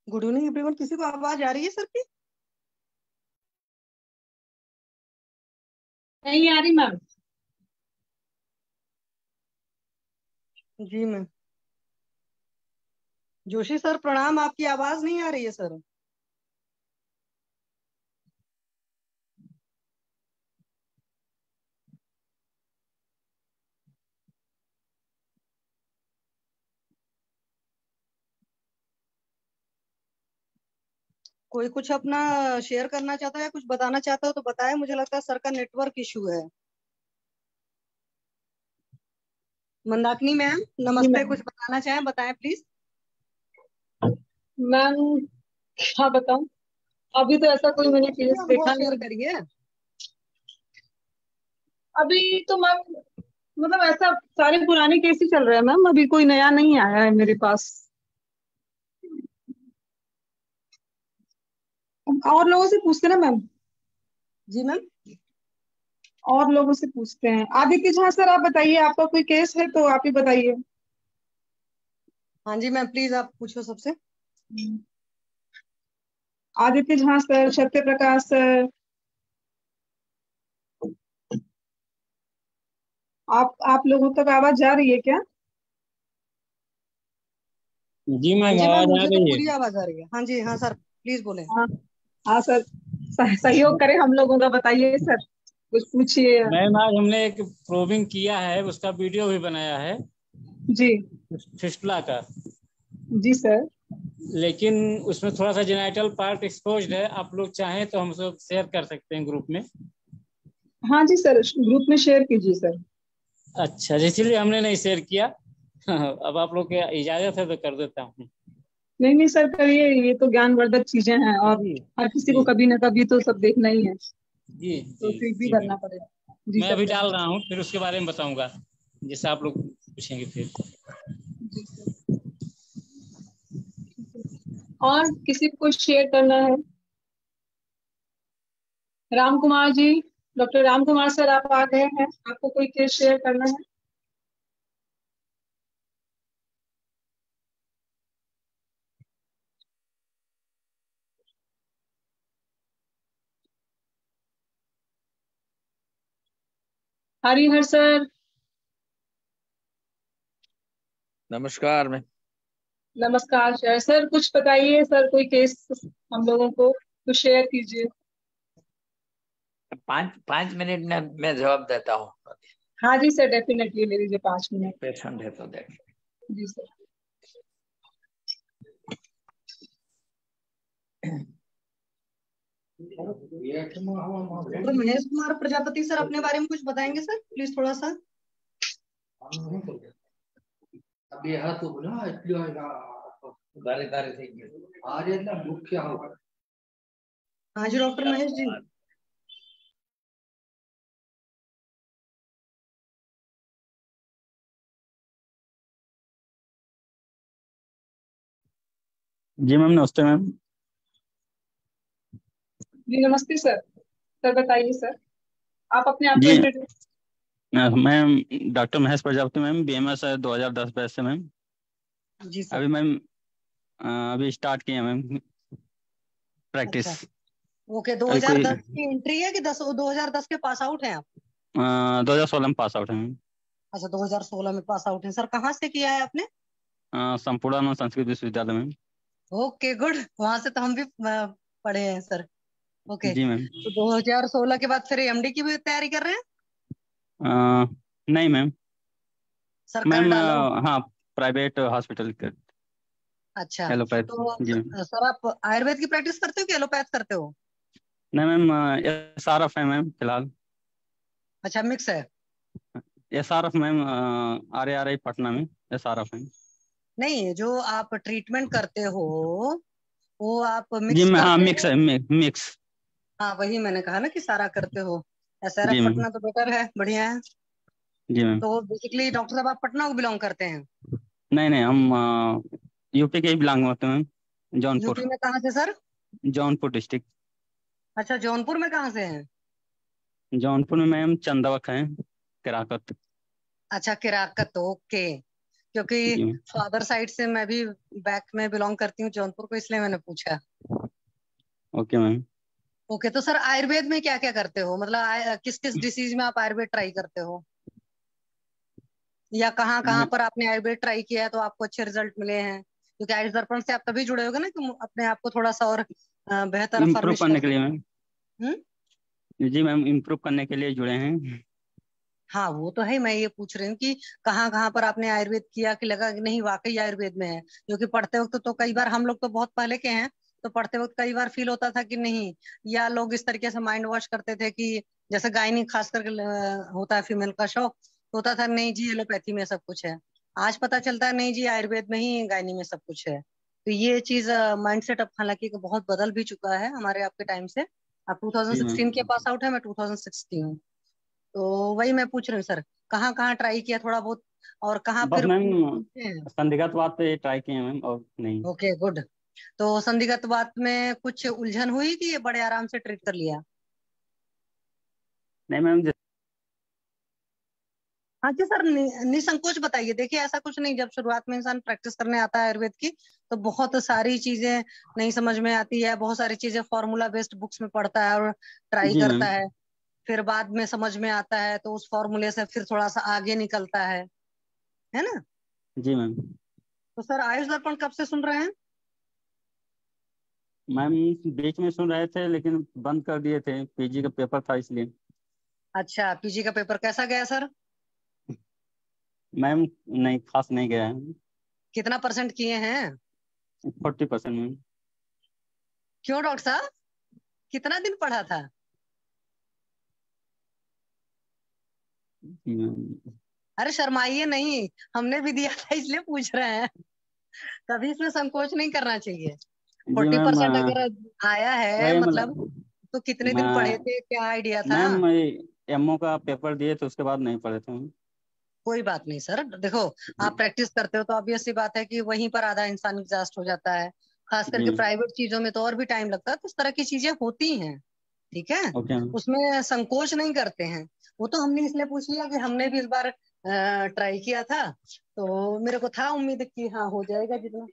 Good evening everyone. किसी को आवाज आ रही है सर की? नहीं आ रही मैम। जी मैम। जोशी सर प्रणाम, आपकी आवाज नहीं आ रही है सर। कोई कुछ अपना शेयर करना चाहता है या कुछ बताना चाहता हो तो बताए। मुझे लगता है सर का नेटवर्क इशू है। मंदाकिनी मैम जी नमस्ते, मैम। कुछ बताना चाहें बताएं प्लीज। मैम क्या बताऊं, अभी तो ऐसा कोई मैंने अपने केस अनुभव देखा शेयर नहीं। करिए। अभी तो मैम मतलब ऐसा सारे पुराने केस ही चल रहे हैं मैम, अभी कोई नया नहीं आया है मेरे पास। और लोगों से पूछते ना मैम, जी मैम। और लोगों से पूछते हैं। आदित्य झा सर आप बताइए, आपका कोई केस है तो आप ही बताइए। हाँ जी मैम, प्लीज आप पूछो सबसे। आदित्य झा सर, सत्य प्रकाश सर, आप लोगों तक आवाज जा रही है क्या? जी हाँ मैम, जी मैम, आवाज आ मुझे तो रही है। पूरी आवाज आ रही है। हाँ जी हाँ सर, प्लीज बोले। हाँ हाँ सर, सहयोग करें हम लोगों का, बताइए सर, कुछ पूछिए। मैम आज हमने एक प्रोबिंग किया है, उसका वीडियो भी बनाया है जी। फिस्टुला का। जी सर। लेकिन उसमें थोड़ा सा जेनाइटल पार्ट एक्सपोज्ड है। आप लोग चाहें तो हम सब शेयर कर सकते हैं ग्रुप में। हाँ जी सर, ग्रुप में शेयर कीजिए सर। अच्छा, इसीलिए हमने नहीं शेयर किया। अब आप लोग की इजाजत है तो कर देता हूँ। नहीं नहीं सर, करिए, ये तो ज्ञानवर्धक चीजें हैं और जी हर किसी जी को कभी ना कभी तो सब देखना ही है, जी तो जी फिर भी जी मैम। करना पड़ेगा। जी मैं सर, अभी डाल करिए। रहा हूँ, फिर उसके बारे में बताऊंगा जैसे आप लोग पूछेंगे फिर। जी सर। और किसी को शेयर करना है? राम कुमार जी, डॉक्टर राम कुमार सर आप आ गए हैं, आपको कोई केस शेयर करना है? हरिहर सर। नमस्कार मैं। नमस्कार सर। सर कुछ बताइए सर, कोई केस हम लोगों को कुछ शेयर कीजिए। 5 5 मिनट में मैं जवाब देता हूँ। हाँ जी सर, डेफिनेटली ले लीजिए 5 मिनट। पेशेंट है तो देख। जी sir. Doctor Mahesh Kumar Prajapati sir अपने बारे में कुछ बताएंगे सर प्लीज थोड़ा सा। अभी यहाँ तो बोला इतना गारे गारे थे आज इतना मुख्य होगा। हाँ जी डॉक्टर महेश जी। जी मैम, नमस्ते मैम। जी नमस्ते सर। सर बताइए सर, आप अपने आप को जी introduce. Ma'am, doctor Mahesh Prajapati ma'am, BMS है 2010 बैच से मैम। जी सर। अभी मैम अभी स्टार्ट किए मैम प्रैक्टिस। अच्छा। ओके, अभी कोई 2010 की एंट्री है कि 2010 के पास आउट हैं आप? 2016 में पास आउट है मैम। अच्छा, 2016 में पास आउट हैं सर। कहाँ से किया है आपने? संपूर्णानंद संस्कृत विश्वविद्यालय मैम। ओके गुड, वहां से तो हम भी पढ़े हैं सर। ओके, जी मैम। तो 2016 के बाद फिर एमडी की भी तैयारी कर रहे हैं? नहीं मैम। सर कर मैम डालो। हाँ, प्राइवेट हॉस्पिटल के अच्छा, एलोपैथ। तो जी मैम। सर आप आयुर्वेद की प्रैक्टिस करते हो कि एलोपैथ करते हो? नहीं मैम, SRF है मैम फिलहाल। अच्छा, मिक्स है। SRF मैम, RARI पटना में SRF है। नहीं, जो आप ट्रीटमेंट करते हो वो आप जी मिक्स मैं, हाँ करते मिक्स हो? है, मिक्स। हाँ वही मैंने कहा ना कि सारा करते हो। एसआरएफ जी मैम। पटना तो बेटर है, बढ़िया है। जी मैम। तो बेसिकली डॉक्टर साहब आप पटना को बिलोंग करते हैं? नहीं नहीं, हम यूपी के ही बिलोंग होते हैं मैम। जौनपुर। यूपी में कहाँ से सर? जौनपुर डिस्ट्रिक्ट। अच्छा, जौनपुर में कहाँ से हैं? जौनपुर में मैम चंदवक है, किराकत। अच्छा, किराकत, ओके। क्योंकि जी मैम। फादर साइड से मैं भी बैक में बिलोंग करती हूँ जौनपुर को, इसलिए मैंने पूछा। Okay ma'am. ओके, तो सर आयुर्वेद में क्या क्या करते हो, मतलब किस किस डिसीज में आप आयुर्वेद ट्राई करते हो, या कहाँ कहाँ पर आपने आयुर्वेद ट्राई किया है तो आपको अच्छे रिजल्ट मिले हैं? क्योंकि आयुष दर्पण से आप तभी जुड़े होगे ना कि अपने आप को थोड़ा सा और बेहतर इम्प्रूव फर्निश करने कर के लिए सकें। मैम। जी मैम, इम्प्रूव करने के लिए जुड़े हैं। हाँ वो तो है, मैं ये पूछ रही हूँ कि कहाँ कहाँ पर आपने आयुर्वेद किया कि लगा कि नहीं वाकई आयुर्वेद में है? क्योंकि पढ़ते वक्त तो कई बार, हम लोग तो बहुत पहले के हैं, तो पढ़ते वक्त कई बार फील होता था कि नहीं, या लोग इस तरीके से माइंड वॉश करते थे कि जैसे गायनी खास करके होता है फीमेल का शौक, तो होता था नहीं जी एलोपैथी में सब कुछ है। आज पता चलता है नहीं जी आयुर्वेद में ही गायनी में सब कुछ है। तो ये चीज माइंड सेट अब हालांकि बहुत बदल भी चुका है हमारे आपके टाइम से। आप जी 2016 के मैम। पास आउट है, मैं 2016 हूँ। तो वही मैं पूछ रही हूँ सर, कहाँ कहाँ ट्राई किया थोड़ा बहुत, और कहाँ बस फिर मैम पूछते हैं? संदिग्ध बात पे ट्राई किए मैम, और नहीं। Okay good. तो संदिग्ध बात में कुछ उलझन हुई कि ये बड़े आराम से ट्रीट कर लिया? नहीं मैम। हाँ जी सर, निसंकोच बताइए। देखिए ऐसा कुछ नहीं, जब शुरुआत में इंसान प्रैक्टिस करने आता है आयुर्वेद की, तो बहुत सारी चीजें नहीं समझ में आती है, बहुत सारी चीजें फॉर्मूला बेस्ड बुक्स में पढ़ता है और ट्राई जी करता मैम। है, फिर बाद में समझ में आता है तो उस फॉर्मूले से फिर थोड़ा सा आगे निकलता है ना? जी मैम। तो सर आयुष दर्पण कब से सुन रहे हैं? मैम बीच में सुन रहे थे लेकिन बंद कर दिए थे, पीजी का पेपर था इसलिए। अच्छा, पीजी का पेपर कैसा गया सर? मैम नहीं, खास नहीं गया है। कितना परसेंट किए हैं? 40% मैम। क्यों डॉक्टर साहब, कितना दिन पढ़ा था? जी मैम। अरे शर्माइए नहीं, हमने भी दिया था इसलिए पूछ रहे हैं। कभी इसमें संकोच नहीं करना चाहिए। जी मैम 40% अगर आया है वही मतलब, मतलब तो कितने दिन पढ़े मैं थे, क्या आइडिया था? मैम एमओ का पेपर दिए तो उसके बाद नहीं पढ़े थे मैम। कोई बात नहीं सर, देखो आप प्रैक्टिस करते हो तो ऑब्वियस सी बात है कि वहीं पर आधा इंसान एग्जॉस्ट हो जाता है। खास करके जी। प्राइवेट चीजों में तो और भी टाइम लगता है, तो इस तरह की चीजें होती हैं। ठीक है, ओके मैम। उसमें संकोच नहीं करते हैं। वो तो हमने इसलिए पूछ लिया कि हमने भी इस बार ट्राई किया था, तो मेरे को था उम्मीद कि हाँ हो जाएगा जितना।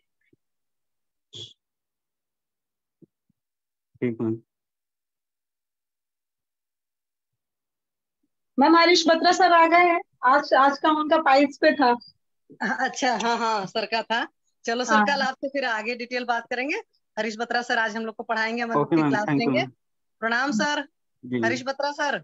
ठीक ma'am. Ma'am Harish Batra sir आ गए हैं। आज का उनका पाइल्स पे था। अच्छा, हाँ हाँ सर का था। चलो सर, कल हाँ। आपसे फिर आगे डिटेल बात करेंगे। हरीश बत्रा सर आज हम लोग को पढ़ाएंगे, हम ओके आपकी मैम, क्लास थैंक यू लेंगे। मैम। प्रणाम सर। जी जी। हरीश बत्रा सर,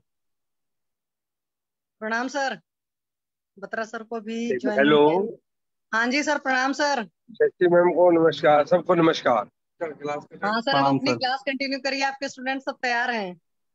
प्रणाम सर। बत्रा सर को भी ज्वाइनिंग हेलो। चाहिए। हाँ जी सर, प्रणाम सर। शक्ति मैम को नमस्कार, सबको नमस्कार। हाँ सर, अब प्रणाम अपनी सर। क्लास कंटिन्यू करिए, आपके स्टूडेंट सब तैयार हैं।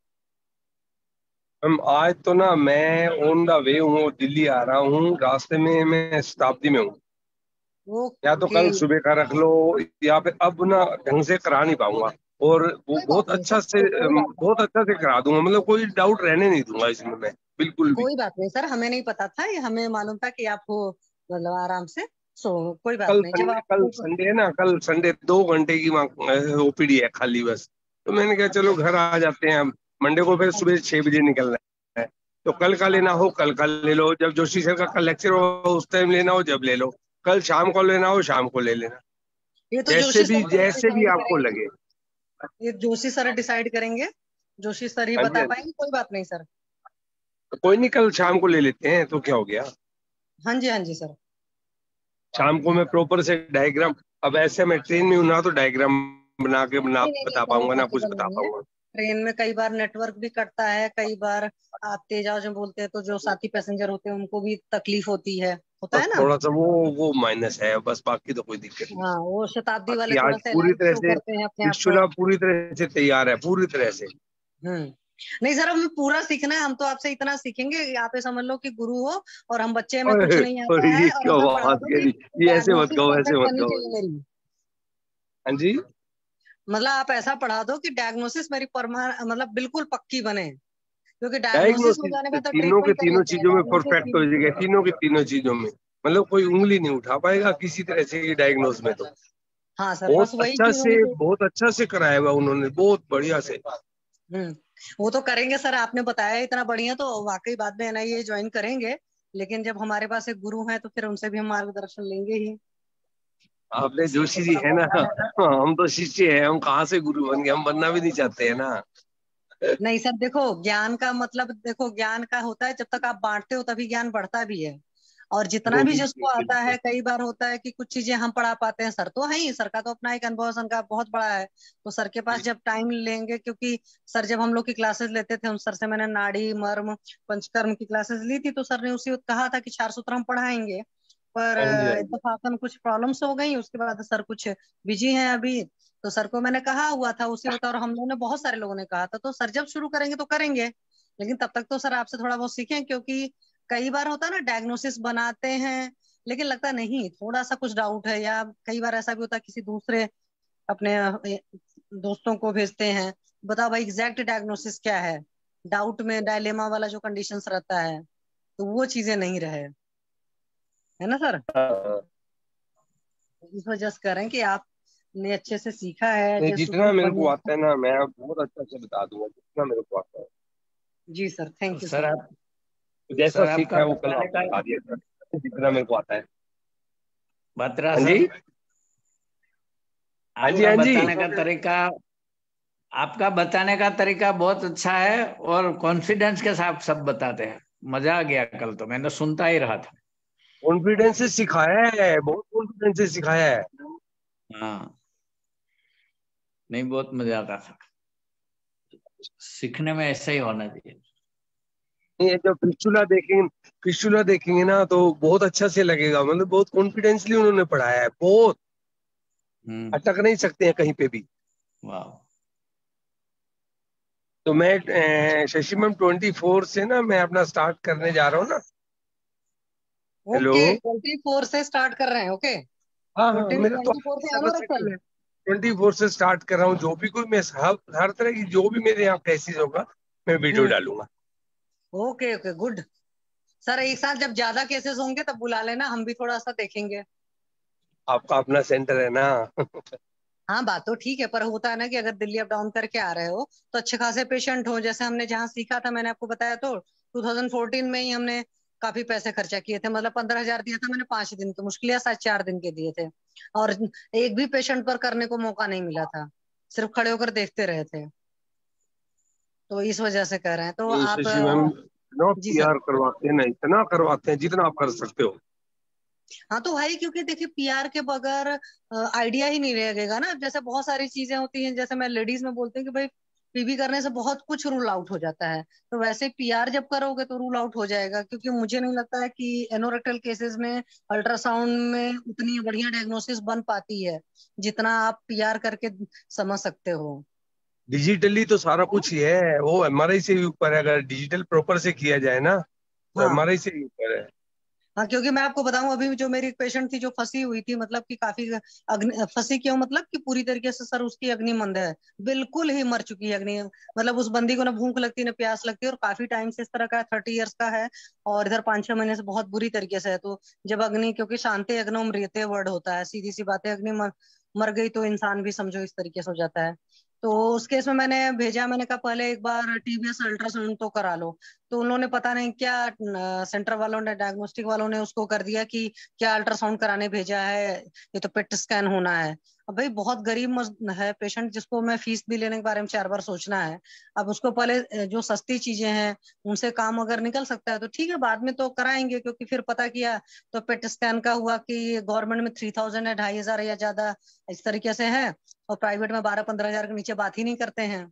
मैम आज तो ना मैं ऑन द वे हूँ, दिल्ली आ रहा हूँ, रास्ते में मैं शताब्दी में हूँ। या तो ओके, कल सुबह का रख लो, या फिर अब ना ढंग से करा नहीं पाऊंगा, और वो कोई बात नहीं सर, कोई बात नहीं। बहुत अच्छा से करा दूंगा, मतलब कोई डाउट रहने नहीं दूंगा इसमें मैं, बिल्कुल भी। कोई बात नहीं सर, हमें नहीं पता था, ये हमें मालूम था कि आप हो, मतलब आराम से। सो कोई बात नहीं, जब आप कल संडे है ना, कल संडे 2 घंटे की ओपीडी है खाली बस। तो मैंने कहा चलो घर आ जाते हैं हम, मंडे को फिर सुबह 6 बजे निकलना है। तो कल का लेना हो कल का ले लो, जब जोशी सर का कल लेक्चर हो उस टाइम लेना हो जब ले लो, कल शाम को लेना हो शाम को ले लेना, ये तो जोशी सर जैसे भी डिसाइड आपको करेंगे। लगे। ये जोशी सर डिसाइड करेंगे, जोशी सर ही हाँ जी, बता हाँ जी। पाएंगे, कोई बात नहीं सर। तो कोई नहीं, कल शाम को ले लेते हैं, तो क्या हो गया। हाँ जी, हाँ जी सर। शाम को मैं प्रॉपर से डायग्राम, अब ऐसे मैं ट्रेन में हूं ना, तो डायग्राम बना नहीं नहीं नहीं बता सर, वो पाऊंगा ना कुछ पॉसिबल बता नहीं है। पाऊंगा। ट्रेन में कई बार नेटवर्क भी कटता है, कई बार आप तेज आवाज में बोलते हैं तो जो साथी पैसेंजर होते हैं उनको भी तकलीफ होती है, होता बस है ना? थोड़ा सा वो माइनस है बस, बाकी तो कोई दिक्कत नहीं। हाँ, वो शताब्दी वाले बाकी थोड़ा आज सा पूरी लाइट तरह शो से करते हैं अपने आप को। विश्वला पूरी तरह से तैयार है, पूरी तरह से। हम्म। नहीं सर, हमें पूरा सीखना है, हम तो आपसे इतना सीखेंगे कि आप ये समझ लो कि गुरु हो, और हम बच्चे में कुछ ओए, नहीं आता ओए, है, ये और क्या ऐसा पढ़ा बात दो कि करी, ये ऐसे मत डायग्नोसिस कहो, ऐसे परफेक्ट मत बननी कहो। चाहिए मेरी। हाँ जी। मतलब आप ऐसा पढ़ा दो कि डायग्नोसिस मेरी मतलब बिल्कुल पक्की बने, क्योंकि डायग्नोसिस हो डायग्नोसिस जाने पे तो तीनों के ट्रीटमेंट कर तीनों लेते हैं, चीजों में डायग्नोसिस परफेक्ट हो जाएगा, तीनों के तीनों चीजों में, मतलब कोई उंगली नहीं उठा पाएगा किसी तरह से डायग्नोस में। तो हाँ सर, बस वही चीज होनी चाहिए। बहुत अच्छा से कराया हुआ उन्होंने, बहुत बढ़िया से। हम्म। वो तो करेंगे सर, आपने बताया इतना बढ़िया, तो वाकई बाद में एनआईए ज्वाइन करेंगे लेकिन जब हमारे पास एक गुरु है तो फिर उनसे भी हम मार्गदर्शन लेंगे ही। आपने जोशी जी है ना, हम तो शिष्य है, हम कहाँ से गुरु बन गए, हम बनना भी नहीं चाहते है ना। नहीं सर, देखो ज्ञान का मतलब, देखो ज्ञान का होता है जब तक आप बांटते हो तभी ज्ञान बढ़ता भी है। और जितना भी जिसको आता है, कई बार होता है कि कुछ चीजें हम पढ़ा पाते हैं, सर तो है ही, सर का तो अपना एक अनुभव सर का बहुत बड़ा है। तो सर के पास जब टाइम लेंगे, क्योंकि सर जब हम लोग की क्लासेस लेते थे, उस सर से मैंने नाड़ी मर्म पंचकर्म की क्लासेस ली थी, तो सर ने उसी वक्त कहा था कि 4 सूत्र हम पढ़ाएंगे। पर हाँ जी, हाँ जी। इत्तेफाकन कुछ प्रॉब्लम्स हो गई, उसके बाद सर कुछ बिजी हैं अभी। तो सर को मैंने कहा हुआ था उसी वक्त, और हम लोगों ने, बहुत सारे लोगों ने कहा था, तो सर जब शुरू करेंगे तो करेंगे। लेकिन तब तक तो सर आपसे थोड़ा बहुत सीखें, क्योंकि कई बार होता है ना, डायग्नोसिस बनाते हैं लेकिन लगता नहीं, थोड़ा सा कुछ डाउट है, या कई बार ऐसा भी होता है किसी दूसरे अपने दोस्तों को भेजते हैं, बताओ भाई एग्जैक्ट डायग्नोसिस क्या है, डाउट में डायलेमा वाला जो कंडीशंस रहता है, तो वो चीजें नहीं रहे, है ना सर। हाँ। इस वजह से कह रहे हैं कि आपने अच्छे से सीखा है, नहीं, जैसे जितना कुछ मेरे को बढ़िया। आता है ना, मैं बहुत अच्छा से बता दूंगा जितना मेरे को आता है। जी sir, thank you sir sir. आप तो जैसा सर सीखा आपका है वो कल बताने आपको का बता दिया सर, जितना मेरे को आता है। बत्रा हाँ सर, जी, हाँ जी, आपका हाँ जी। बताने का तरीका, आपका बताने का तरीका बहुत अच्छा है और कॉन्फिडेंस के साथ सब बताते हैं। मजा आ गया, कल तो मैंने सुनता ही रहा था। कॉन्फिडेंस से सिखाया है, बहुत कॉन्फिडेंस से सिखाया है। हाँ, नहीं बहुत मजा आता था, सीखने में ऐसा ही होना चाहिए। ये जब फिस्टुला देखेंगे ना तो बहुत अच्छा से लगेगा, मतलब बहुत कॉन्फिडेंसली उन्होंने पढ़ाया है, बहुत अटक नहीं सकते हैं कहीं पे भी। वाह। तो मैं शशि मैम 24 से ना मैं अपना स्टार्ट करने जा रहा हूँ ना। हेलो। ओके, 24 से स्टार्ट कर रहे हैं, ओके। हाँ हाँ, मेरा तो 24 से एनोरेक्टल। 24 से स्टार्ट कर रहा हूँ, जो भी कोई मैं हर तरह की जो भी मेरे यहाँ कैसेज होगा मैं वीडियो हम्म, डालूंगा। Okay okay, good. सर एक साथ जब ज्यादा केसेस होंगे तब बुला लेना, हम भी थोड़ा सा देखेंगे। आपका अपना सेंटर है ना। हाँ बात तो ठीक है, पर होता है ना कि अगर दिल्ली अप डाउन करके आ रहे हो तो अच्छे खासे पेशेंट हो, जैसे हमने जहाँ सीखा था, मैंने आपको बताया तो 2014 में ही हमने काफी पैसे खर्चा किए थे, मतलब 15,000 दिया था मैंने 5 दिन के, मुश्किल या 4 दिन के दिए थे। और एक भी पेशेंट पर करने को मौका नहीं मिला था, सिर्फ खड़े होकर देखते रहे थे। तो इस वजह से कह रहे हैं, तो ये आप शशि मैम ना जी सर। पीआर करवाते हैं ना, इतना करवाते हैं जितना आप कर सकते हो। हाँ तो भाई, क्योंकि देखिए पीआर के बगैर आइडिया ही नहीं रहेगा ना, जैसे बहुत सारी चीजें होती हैं, जैसे मैं लेडीज में बोलती हूँ कि भाई पीबी करने से बहुत कुछ रूल आउट हो जाता है, तो वैसे पीआर जब करोगे तो रूल आउट हो जाएगा, क्योंकि मुझे नहीं लगता है कि एनोरेक्टल केसेस में अल्ट्रासाउंड में उतनी बढ़िया डायग्नोसिस बन पाती है जितना आप पीआर करके समझ सकते हो। डिजिटली तो सारा कुछ ही है, वो एमआरआई से भी ऊपर है, अगर डिजिटल प्रॉपर से किया जाए ना तो हाँ एमआरआई से भी ऊपर है। हाँ, क्योंकि मैं आपको बताऊं, अभी जो मेरी एक पेशेंट थी जो फंसी हुई थी, मतलब कि काफी अग्नि फंसी क्यों, मतलब कि पूरी तरीके से सर उसकी अग्नि मंद है, बिल्कुल ही मर चुकी है अग्नि, मतलब उस बंदी को ना भूख लगती ना प्यास लगती, और काफी टाइम से इस तरह का 30 इयर्स का है, और इधर 5-6 महीने से बहुत बुरी तरीके से है। तो जब अग्नि, क्योंकि शांति अग्नोम म्रियते वर्ड होता है, सीधी सी बात है, अग्नि मर गई तो इंसान भी समझो इस तरीके से हो जाता है। तो उस केस में मैंने भेजा, मैंने कहा पहले एक बार टीबीएस अल्ट्रासाउंड तो करा लो। तो उन्होंने पता नहीं क्या, सेंटर वालों ने, डायग्नोस्टिक वालों ने उसको कर दिया कि क्या अल्ट्रासाउंड कराने भेजा है, ये तो पेट स्कैन होना है। अब भाई बहुत गरीब है पेशेंट, जिसको मैं फीस भी लेने के बारे में 4 बार सोचना है। अब उसको पहले जो सस्ती चीजें हैं उनसे काम अगर निकल सकता है तो ठीक है, बाद में तो कराएंगे, क्योंकि फिर पता किया तो पेट स्कैन का हुआ कि गवर्नमेंट में 3,000 है, 2,500 या ज्यादा इस तरीके से है, और प्राइवेट में 12-15 हजार के नीचे बात ही नहीं करते हैं।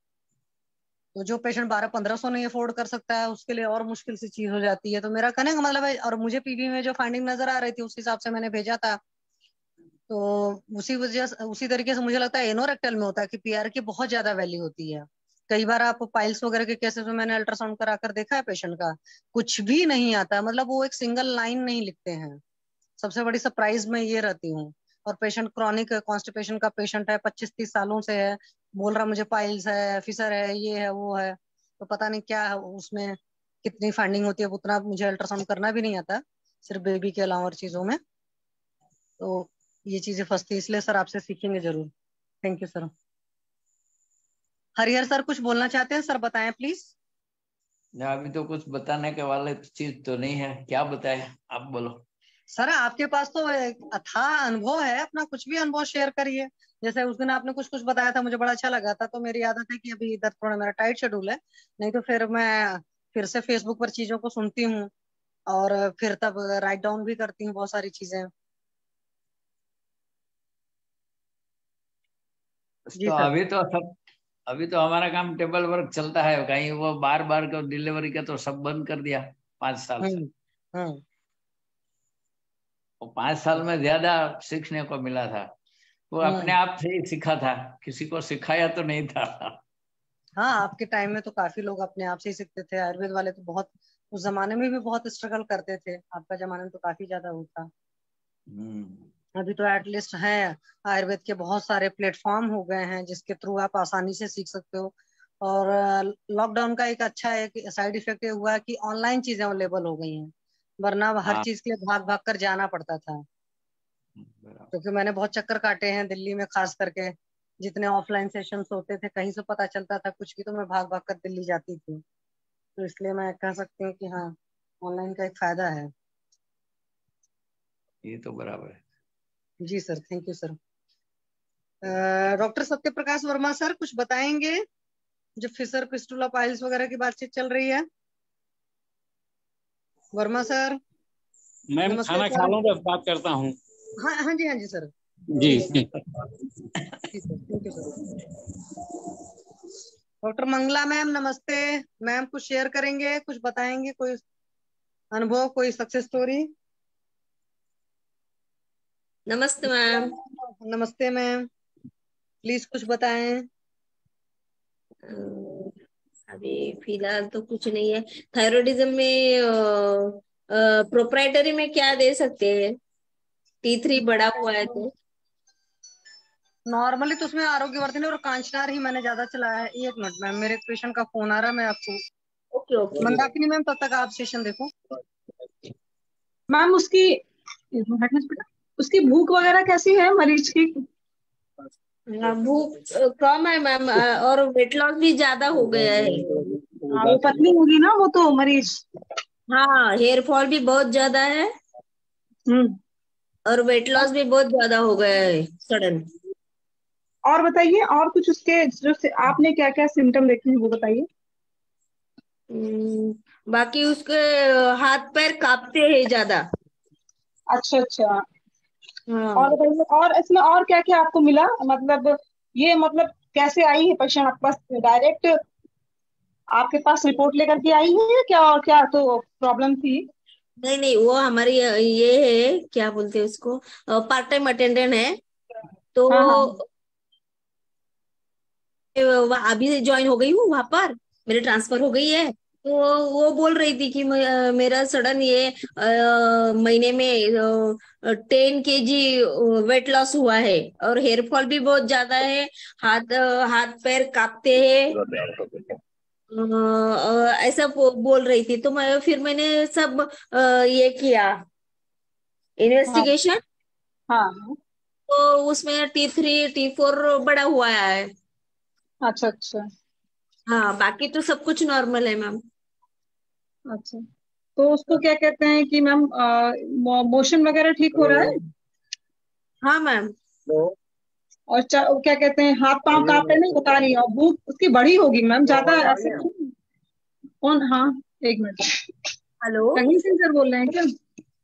तो जो पेशेंट 1200-1500 नहीं अफोर्ड कर सकता है उसके लिए और मुश्किल सी चीज हो जाती है। तो मेरा कहने का मतलब है, और मुझे पीवी में जो फाइंडिंग नजर आ रही थी उस हिसाब से मैंने भेजा था। तो उसी वजह से, उसी तरीके से मुझे लगता है एनोरेक्टल में होता है कि पीआर की बहुत ज्यादा वैल्यू होती है। कई बार आप पाइल्स वगैरह के केसेस में मैंने अल्ट्रासाउंड करा कर देखा है पेशेंट का, कुछ भी नहीं आता है, मतलब वो एक सिंगल लाइन नहीं लिखते हैं। सबसे बड़ी सरप्राइज मैं ये रहती हूँ। और पेशेंट क्रॉनिक कॉन्स्टिपेशन का पेशेंट है, 25-30 सालों से है, बोल रहा मुझे पाइल्स है, फिशर है, ये है वो है, तो पता नहीं क्या है उसमें, कितनी फाइंडिंग होती है, उतना मुझे अल्ट्रासाउंड करना भी नहीं आता, सिर्फ बेबी के अलावा और चीजों में। तो ये चीजें फंसती, इसलिए सर आपसे सीखेंगे जरूर। Thank you sir. Harihar sir कुछ बोलना चाहते हैं, सर बताएं प्लीज। अभी तो कुछ बताने के वाले चीज तो नहीं है, क्या बताए आप बोलो। सर आपके पास तो एक अथाह अनुभव है, अपना कुछ भी अनुभव शेयर करिए। जैसे उस दिन आपने कुछ कुछ बताया था, मुझे बड़ा अच्छा लगा था। तो मेरी आदत है कि अभी इधर थोड़ा मेरा टाइट शेड्यूल है, नहीं तो फिर मैं फिर से फेसबुक पर चीजों को सुनती हूँ और फिर तब राइट डाउन भी करती हूँ बहुत सारी चीजें। जी तो सर। अभी तो हमारा काम टेबल वर्क चलता है, कहीं वो बार बार का डिलीवरी का तो सब बंद कर दिया 5 साल से। हम्म। वो 5 साल में ज्यादा सीखने को मिला था, वो अपने आप से ही सीखा था, किसी को सिखाया तो नहीं था। हाँ, आपके टाइम में तो काफी लोग अपने आप से ही सीखते थे। आयुर्वेद वाले तो बहुत उस जमाने में भी बहुत स्ट्रगल करते थे, आपका जमाने में तो काफी ज्यादा होता। अभी तो एटलीस्ट है, आयुर्वेद के बहुत सारे प्लेटफॉर्म हो गए हैं जिसके थ्रू आप आसानी से सीख सकते हो। और लॉकडाउन का एक अच्छा एक साइड इफेक्ट ये हुआ कि ऑनलाइन चीजें अवेलेबल हो गई हैं, वरना हर हाँ, चीज के लिए भाग भाग कर जाना पड़ता था। क्योंकि मैंने बहुत चक्कर काटे हैं दिल्ली में, खास करके जितने ऑफलाइन सेशंस होते थे, कहीं से पता चलता था कुछ भी तो मैं भाग भाग कर दिल्ली जाती थी। तो इसलिए मैं कह सकती हूँ कि हाँ, ऑनलाइन का एक फायदा है। ये तो बराबर है। जी sir, thank you sir. Doctor Satya Prakash Verma sir कुछ बताएंगे, जो फिशर फिस्टुला पाइल्स वगैरह की बातचीत चल रही है। वर्मा सर। मैम नमस्ते खाना खा सर। लूं तो बात करता हूँ। हाँ हाँ जी, हाँ जी सर। जी। ठीक है जी sir, thank you sir. Doctor Mangala ma'am नमस्ते। मैम कुछ शेयर करेंगे, कुछ बताएंगे, कोई अनुभव, कोई सक्सेस स्टोरी। नमस्ते मैम। नमस्ते मैम, प्लीज कुछ बताएं। अभी फिलहाल तो कुछ नहीं है। थायराइडिज्म में प्रोप्राइटरी में क्या दे सकते हैं? T3 बड़ा हुआ है तो। नॉर्मली तो उसमें आरोग्यवर्धिनी और कांचनार ही मैंने ज्यादा चलाया है। एक मिनट मैम, मेरे एक पेशेंट का फोन आ रहा है, मैं आपको। Okay okay. मंदाकिनी मैम तब तक आप सेशन देखो। मैम उसकी बेटा, उसकी भूख वगैरह कैसी है मरीज की? भूख कम है मैम, और वेट लॉस भी ज्यादा हो गया है। हाँ, वो पतली होगी ना वो तो मरीज। हाँ, हेयर फॉल भी बहुत ज्यादा है हम्म। और वेट लॉस भी बहुत ज्यादा हो गया है सडन। और बताइए, और कुछ उसके जो से आपने क्या क्या सिम्टम देखे हैं वो बताइए। बाकी उसके हाथ पैर कांपते हैं ज्यादा। अच्छा अच्छा। हाँ। और बताइए, और इसमें और क्या क्या आपको मिला? मतलब ये मतलब कैसे आई है पेशेंट आपके पास? डायरेक्ट आपके पास रिपोर्ट लेकर के आई है क्या, और क्या तो प्रॉब्लम थी? नहीं नहीं, वो हमारी ये है, क्या बोलते हैं उसको, पार्ट टाइम अटेंडेंट है तो। हाँ हाँ। अभी ज्वाइन हो गई हूँ वहां पर, मेरी ट्रांसफर हो गई है। तो वो बोल रही थी कि मेरा सडन ये महीने में 10 kg वेट लॉस हुआ है और हेयर फॉल भी बहुत ज्यादा है। हाथ पैर कांपते हैं। ऐसा बोल रही थी। तो मैंने सब ये किया हाँ इन्वेस्टिगेशन। हाँ। तो उसमें T3 T4 बड़ा हुआ है। अच्छा अच्छा। हाँ, बाकी तो सब कुछ नॉर्मल है मैम। अच्छा, तो उसको क्या कहते हैं कि मैम मोशन वगैरह ठीक हो रहा है? हाँ मैम। और क्या कहते हैं, हाथ पांव कांप रहे नहीं, बता रही है। और भूख उसकी बड़ी होगी मैम, ज्यादा ऐसे नहीं। कौन? हाँ, एक मिनट। हेलो। रंगीन सिंह सर बोल रहे हैं क्या?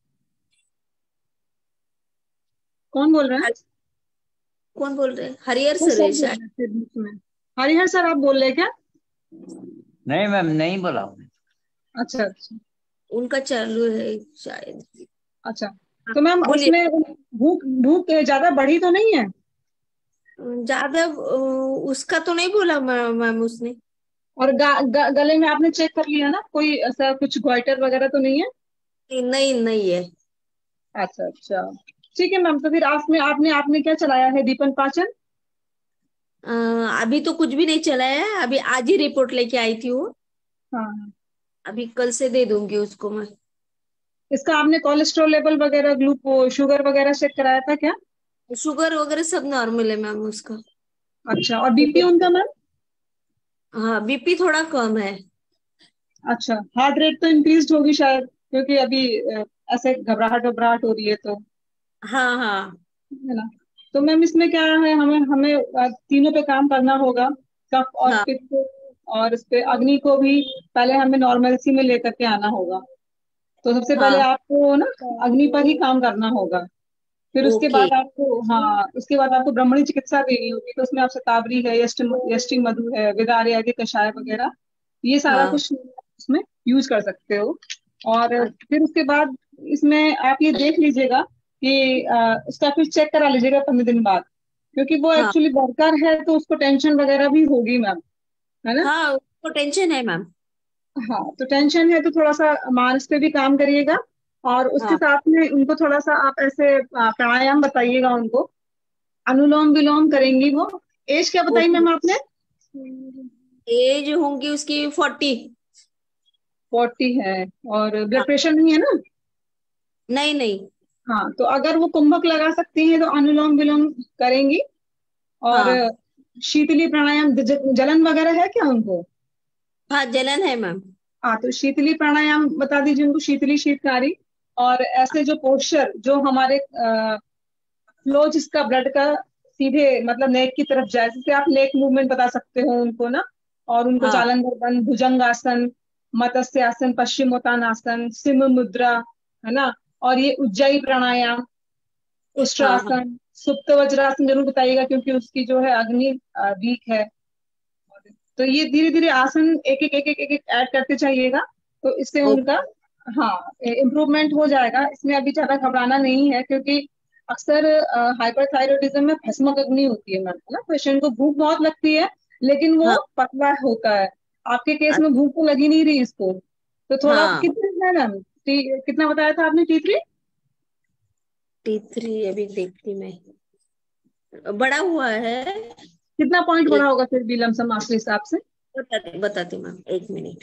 कौन बोल रहे हैं? कौन बोल रहे हैं? हरिहर वो सर सर है बोल शायद। रहे थे बीच में। हरिहर सर आप बोल रहे हैं क्या? नहीं मैम, नहीं बोला हूँ। अच्छा अच्छा। उनका चालू है शायद। अच्छा, हाँ, तो मैम बोलिए। उसमें भूख भूख ज्यादा बढ़ी तो नहीं है? ज्यादा उसका तो नहीं बोला मैम उसने। और गले में आपने चेक कर लिया ना, कोई ऐसा कुछ ग्वाइटर वगैरह तो नहीं है? नहीं नहीं है। अच्छा अच्छा। ठीक है मैम, तो फिर आपने आपने आपने क्या चलाया है, दीपन पाचन? अ, अभी तो कुछ भी नहीं चला है, अभी आज ही रिपोर्ट लेके आई थी वो। हाँ। अभी कल से दे दूंगी उसको मैं। इसका आपने कोलेस्ट्रॉल लेवल वगैरह, ग्लूको शुगर वगैरह चेक कराया था क्या? शुगर वगैरह सब नॉर्मल है मैम उसका। अच्छा, और बीपी उनका मैम? हाँ, बीपी थोड़ा कम है। अच्छा, हार्ट रेट तो इंक्रीज होगी शायद, क्योंकि अभी ऐसे घबराहट घबराहट हो रही है तो, हाँ हाँ है ना। तो मैम इसमें क्या है, हमें हमें तीनों पे काम करना होगा, कफ और हाँ। पित्त, और इस पे अग्नि को भी पहले हमें नॉर्मलसी में लेकर के आना होगा। तो सबसे पहले हाँ। आपको ना अग्नि पर ही काम करना होगा। फिर उसके ओके। बाद आपको, हाँ, उसके बाद आपको ब्राह्मणी चिकित्सा देनी होगी। तो उसमें आप शतावरी है, यष्टि मधु है, विदार्य के कषाय वगैरह, ये सारा हाँ। कुछ उसमें यूज कर सकते हो। और फिर उसके बाद इसमें आप ये देख लीजिएगा कि उसका फिर चेक करा लीजिएगा 15 दिन बाद, क्योंकि वो हाँ एक्चुअली वर्कर है तो उसको टेंशन वगैरह भी होगी मैम, है ना। हाँ, उसको टेंशन है मैम। हाँ, तो टेंशन है तो थोड़ा सा मानस पे भी काम करिएगा। और उसके हाँ। साथ में उनको थोड़ा सा आप ऐसे प्राणायाम बताइएगा उनको, अनुलोम विलोम करेंगी वो। एज क्या बताई ओके। मैम आपने? एज होंगी उसकी 40। 40 है। और हाँ। ब्लड प्रेशर नहीं है ना? नहीं नहीं। हाँ, तो अगर वो कुंभक लगा सकती हैं तो अनुलोम विलोम करेंगी। और हाँ शीतली प्राणायाम, जलन वगैरह है क्या उनको? हाँ, जलन है मैम। हाँ, तो शीतली प्राणायाम बता दीजिए उनको, शीतली शीतकारी। और ऐसे जो पोस्चर जो हमारे फ्लो जिसका ब्लड का सीधे मतलब नेक की तरफ जाए, जैसे आप नेक मूवमेंट बता सकते हो उनको ना। और उनको हाँ जालंधर भुजंग आसन, मत्स्य आसन, पश्चिमोत्तानासन, सिंह मुद्रा, है ना। और ये उज्जयी प्राणायाम, हाँ। हाँ उष्ट्रासन, सुप्त वज्रासन जरूर बताइएगा, क्योंकि उसकी जो है अग्नि वीक है। तो ये धीरे धीरे आसन एक एक एक एक एक, एक ऐड करते जाइएगा, तो इससे ओ, उनका, हाँ, इम्प्रूवमेंट हो जाएगा। इसमें अभी ज्यादा घबराना नहीं है, क्योंकि अक्सर हाइपरथायरॉयडिज्म में भस्मक अग्नि होती है मैम, है ना। पेशेंट को भूख बहुत लगती है लेकिन वो हाँ। पतला होता है। आपके केस में भूख तो लगी नहीं रही इसको, तो थोड़ा हाँ। कितना है मैम, कितना बताया था आपने, T3? T3 अभी देखती मैं, बड़ा हुआ है। कितना पॉइंट बढ़ा एक, होगा फिर भी लमसम आपके हिसाब से? बताती बताती मैम, एक मिनट।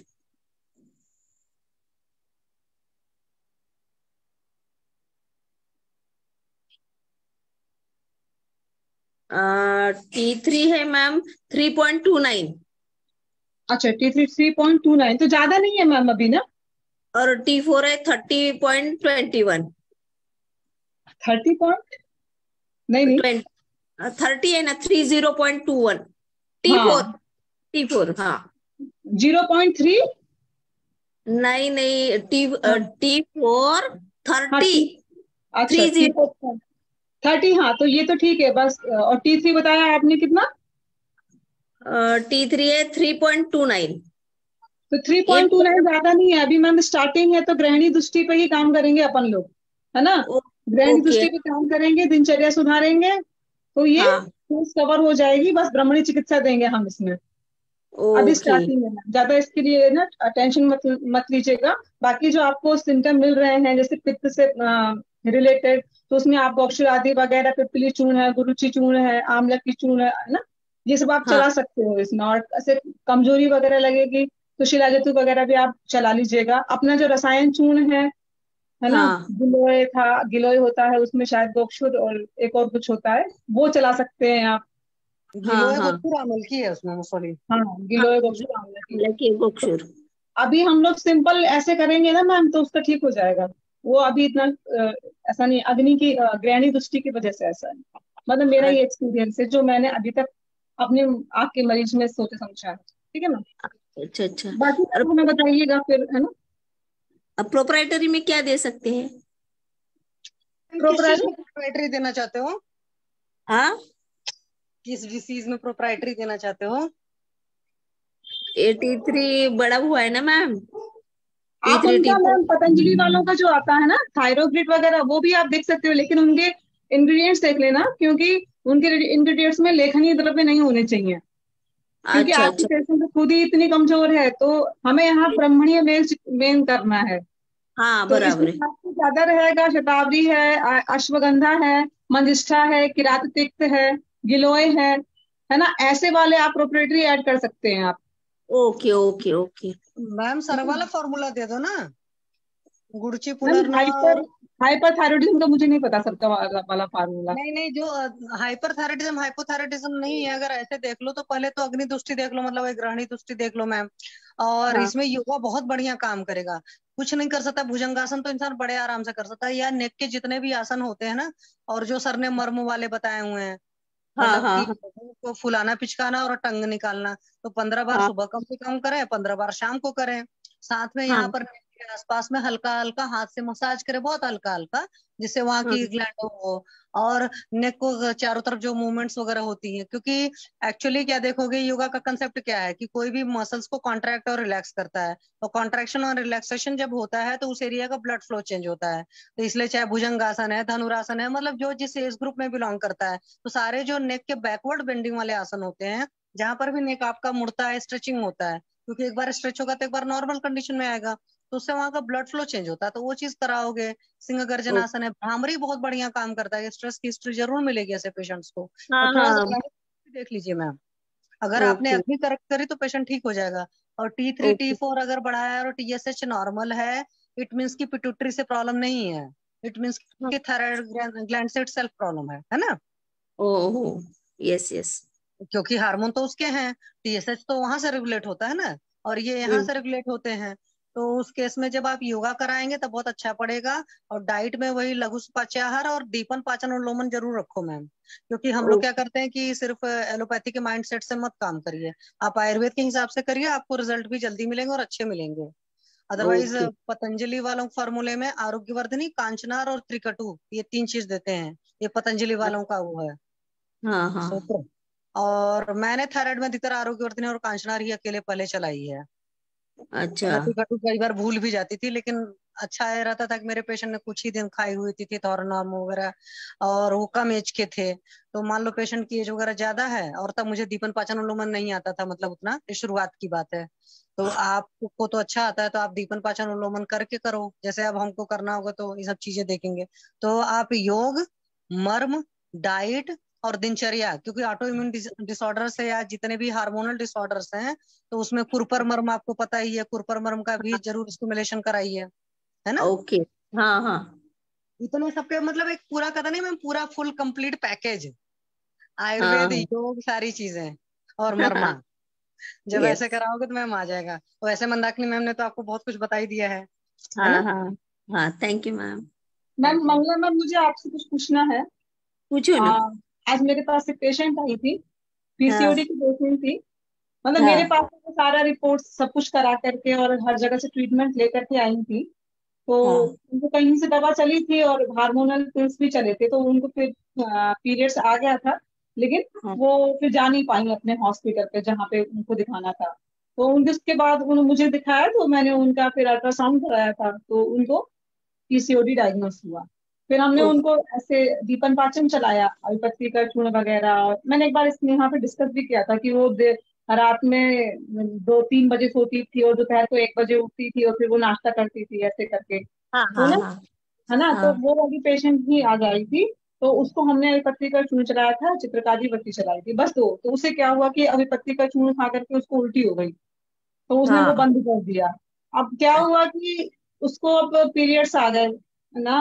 T3 है मैम 3.29। अच्छा, T3 3.29, तो ज्यादा नहीं है मैम अभी ना। और T4 है 30.21। 30 पॉइंट, नहीं नहीं, 30 है ना, 30.21। T4। हाँ, T4 हाँ। 0.3। नहीं नहीं, हाँ T4 हाँ, 30। अच्छा, 30। 30, हाँ, तो ये तो ठीक है बस। और T3 बताया आपने कितना? T3 है 3.29। तो ये 3.29 ज्यादा नहीं है अभी मैम, स्टार्टिंग है, तो ग्रहणी दृष्टि पे ही काम करेंगे अपन लोग, है ना। ग्रहणी ओके। दृष्टि पे काम करेंगे, दिनचर्या सुधारेंगे, तो ये हाँ। कवर हो जाएगी। बस ब्राह्मणी चिकित्सा देंगे हम इसमें। अभी ओके। स्टार्टिंग है ना, ज्यादा इसके लिए ना टेंशन मत लीजिएगा। बाकी जो आपको सिम्टम मिल रहे हैं जैसे पित्त से रिलेटेड, तो उसमें आप बॉक्सर आदि वगैरह, पिप्पली चूर्ण है, गुरुची चूर्ण है, आंवला की चूर्ण है ना, ये सब आप हाँ चला सकते हो इसमें। और ऐसे कमजोरी वगैरह लगेगी तो शिलाजतु वगैरह भी आप चला लीजिएगा। अपना जो रसायन चूर्ण है ना, हाँ गिलोय था, गिलोय होता है उसमें शायद गोक्षुर और एक और कुछ होता है, वो चला सकते हैं आप। हाँ गिलोय हाँ गोखुर अमल की है उसमें सॉरी। हाँ, हाँ। गिलोय गोक्षुर आंवला की। लकी गोक्षुर। अभी हम लोग सिंपल ऐसे करेंगे ना मैम, तो उसका ठीक हो जाएगा। वो अभी इतना ऐसा नहीं, अग्नि की ग्रहणी दृष्टि की वजह से ऐसा है। मतलब मेरा ये एक्सपीरियंस है जो मैंने अभी तक अपने आँख के मरीज में सोचे समझा है। ठीक है मैम, अच्छा अच्छा। बाकी और आप हमें बताइएगा फिर, है ना। प्रोपराइटरी में क्या दे सकते हैं? किस चीज प्रोपराइटरी, में प्रोप्राइटरी देना चाहते हो? हाँ, किस डिसीज में प्रोप्राइटरी देना चाहते हो? 83 बड़ा हुआ है ना मैम। आप T3 उनका T4। मैम पतंजलि वालों का जो आता है ना थायरोग्रिड वगैरह, वो भी आप देख सकते हो, लेकिन उनके इंग्रेडिएंट्स देख लेना, क्योंकि उनके इंग्रेडिएंट्स में लेखनीय द्रव्य नहीं होने चाहिए। क्योंकि अच्छा आपकी अच्छा। पेशेंट तो खुद ही इतनी कमजोर है, तो हमें यहाँ ब्राह्मणीय मेन करना है। हाँ तो बराबर इसमें है। आपको ज्यादा रहेगा, शतावरी है, अश्वगंधा है, मंजिष्ठा है, किरात तिक्त है, गिलोय है ना। ऐसे वाले आप प्रोप्राइटरी ऐड कर सकते हैं आप। Okay okay okay. Ma'am sir वाला फॉर्मूला दे दो ना, गुड़ची मैम पुनर्न हाइपर और हाइपरथायरॉइडिज्म का मुझे नहीं पता सबका वाला फार्मूला। नहीं नहीं, जो हाइपरथायराइडिज्म हाइपोथायराइडिज्म नहीं है। अगर ऐसे देख लो तो पहले तो अग्नि दृष्टि देख लो, मतलब एक ग्रहणी दृष्टि देख लो मैम। और हाँ इसमें योगा बहुत बढ़िया काम करेगा। कुछ नहीं कर सकता, भुजंगासन तो इंसान बड़े आराम से कर सकता है, या नेक के जितने भी आसन होते हैं ना, और जो सर ने मर्म वाले बताए हुए हैं, हाँ मतलब हाँ कि हाँ। को फुलाना पिचकाना और टंग निकालना, तो 15 बार हाँ सुबह कम से कम करें, 15 बार शाम को करें। साथ में यहाँ हाँ पर नेक के आसपास में हल्का हल्का हाथ से मसाज करें, बहुत हल्का हल्का, जिससे वहां हाँ की ग्लैंड हो। और नेक को चारों तरफ जो मूवमेंट्स वगैरह होती है, क्योंकि एक्चुअली क्या देखोगे, योगा का कंसेप्ट क्या है कि कोई भी मसल्स को कॉन्ट्रैक्ट और रिलैक्स करता है। और कॉन्ट्रैक्शन और रिलैक्सेशन जब होता है तो उस एरिया का ब्लड फ्लो चेंज होता है। तो इसलिए चाहे भुजंगासन है, धनुरासन है, मतलब जो जिस एज ग्रुप में बिलोंग करता है, तो सारे जो नेक के बैकवर्ड बेंडिंग वाले आसन होते हैं, जहां पर भी नेक आपका मुड़ता है, स्ट्रेचिंग होता है, क्योंकि एक बार स्ट्रेच होगा तो एक बार नॉर्मल कंडीशन में आएगा, तो उससे वहां का ब्लड फ्लो चेंज होता है, तो वो चीज कराओगे। सिंह गर्जन ओ, आसन है, भ्रामरी बहुत बढ़िया काम करता है, स्ट्रेस की हिस्ट्री जरूर मिलेगी ऐसे पेशेंट्स को। और हाँ थोड़ा सा हाँ। ग्राउंड देख लीजिए मैम, अगर आपने ओके अग्नि करेक्ट करी तो पेशेंट ठीक हो जाएगा। और T3 T4 अगर बढ़ा है और TSH नॉर्मल है, इट मीन्स की पिट्यूटरी से प्रॉब्लम नहीं है, इट मीन्स की थायराइड ग्लैंड से सेल्फ प्रॉब्लम है ना। ओहो, यस यस। क्योंकि हार्मोन तो उसके हैं, TSH तो वहां से रेगुलेट होता है ना, और ये यहाँ से रेगुलेट होते हैं। तो उस केस में जब आप योगा कराएंगे तो बहुत अच्छा पड़ेगा। और डाइट में वही लघु पाच्याहार और दीपन पाचन और लोमन जरूर रखो मैम, क्योंकि हम लोग क्या करते हैं कि सिर्फ एलोपैथी के माइंडसेट से मत काम करिए, आप आयुर्वेद के हिसाब से करिए, आपको रिजल्ट भी जल्दी मिलेंगे और अच्छे मिलेंगे। Otherwise okay. पतंजलि वालों फॉर्मूले में आरोग्यवर्धिनी, कांचनार और त्रिकटु, ये 3 चीज देते हैं, ये पतंजलि वालों का वो है हाँ हाँ। सूत्र। और मैंने थायराइड में अधिकतर आरोग्यवर्धिनी और कांचनार ही अकेले पहले चलाई है। अच्छा। मैं टिकटू कई बार भूल भी जाती थी, लेकिन अच्छा ये रहता था कि मेरे पेशेंट ने कुछ ही दिन खाई हुई थी थॉरनॉर्म वगैरह, और वो कम एज के थे। तो मान लो पेशेंट की एज वगैरह ज्यादा है, और तब मुझे दीपन पाचन अनुलोमन नहीं आता था, मतलब उतना, ये शुरुआत की बात है। तो आपको तो अच्छा आता है, तो आप दीपन पाचन अनुलोमन करके करो, जैसे अब हमको करना होगा तो ये सब चीजें देखेंगे। तो आप योग, मर्म, डाइट और दिनचर्या, क्योंकि ऑटो इम्यून डिसऑर्डर्स है या जितने भी हार्मोनल डिसऑर्डर्स हैं, तो उसमें कुरपर मर्म आपको पता ही है, कुरपर मर्म का भी जरूर स्टिमुलेशन कराइए, है ना। ओके। हाँ हाँ। इतने सबके मतलब एक पूरा कथा नहीं मैम, पूरा फुल कंप्लीट पैकेज, आयुर्वेद, हाँ योग, सारी चीजें और मर्मा, जब यस। ऐसे कराओगे तो मैम आ जाएगा। तो ऐसे मंदाकिनी मैम ने तो आपको बहुत कुछ बता ही दिया है हाँ ना। हाँ हाँ, thank you ma'am. Ma'am thank you. Mangala ma'am, मुझे आपसे कुछ पूछना है। पूछो आ, ना। आज मेरे पास एक पेशेंट आई थी, हाँ पीसीओडी की पेशेंट थी। मतलब मेरे हाँ पास तो सारा रिपोर्ट सब कुछ करा करके और हर जगह से ट्रीटमेंट लेकर के आई थी। तो हाँ उनको कहीं से दवा चली थी और हार्मोनल पिल्स भी चले थे, तो उनको फिर पीरियड्स आ गया था। लेकिन हाँ वो फिर जा नहीं पाई अपने हॉस्पिटल पे जहाँ पे उनको दिखाना था। तो उनके उसके बाद उन्होंने मुझे दिखाया, तो मैंने उनका फिर अल्ट्रासाउंड कराया था, तो उनको पीसीओडी डायग्नोस हुआ। फिर हमने ओ, उनको ऐसे दीपन पाचन चलाया, अल्पत्ति का चूर्ण वगैरह। और मैंने एक बार इसमें यहाँ पे डिस्कस भी किया था कि वो रात में 2-3 बजे सोती थी और दोपहर को 1 बजे उठती थी, और फिर वो नाश्ता करती थी ऐसे करके, हाँ तो हाँ ना, हाँ है ना। तो हाँ वो वाली पेशेंट ही आ गई थी। तो उसको हमने अभिपत्ति का चूर्ण चलाया था, चित्रकारी बत्ती चलाई थी, बस दो। तो उससे क्या हुआ कि अभिपत्ति का चूर्ण खा करके उसको उल्टी हो गई, तो उसने वो हाँ। बंद कर दिया। अब क्या हुआ कि उसको अब पीरियड्स आ गए ना,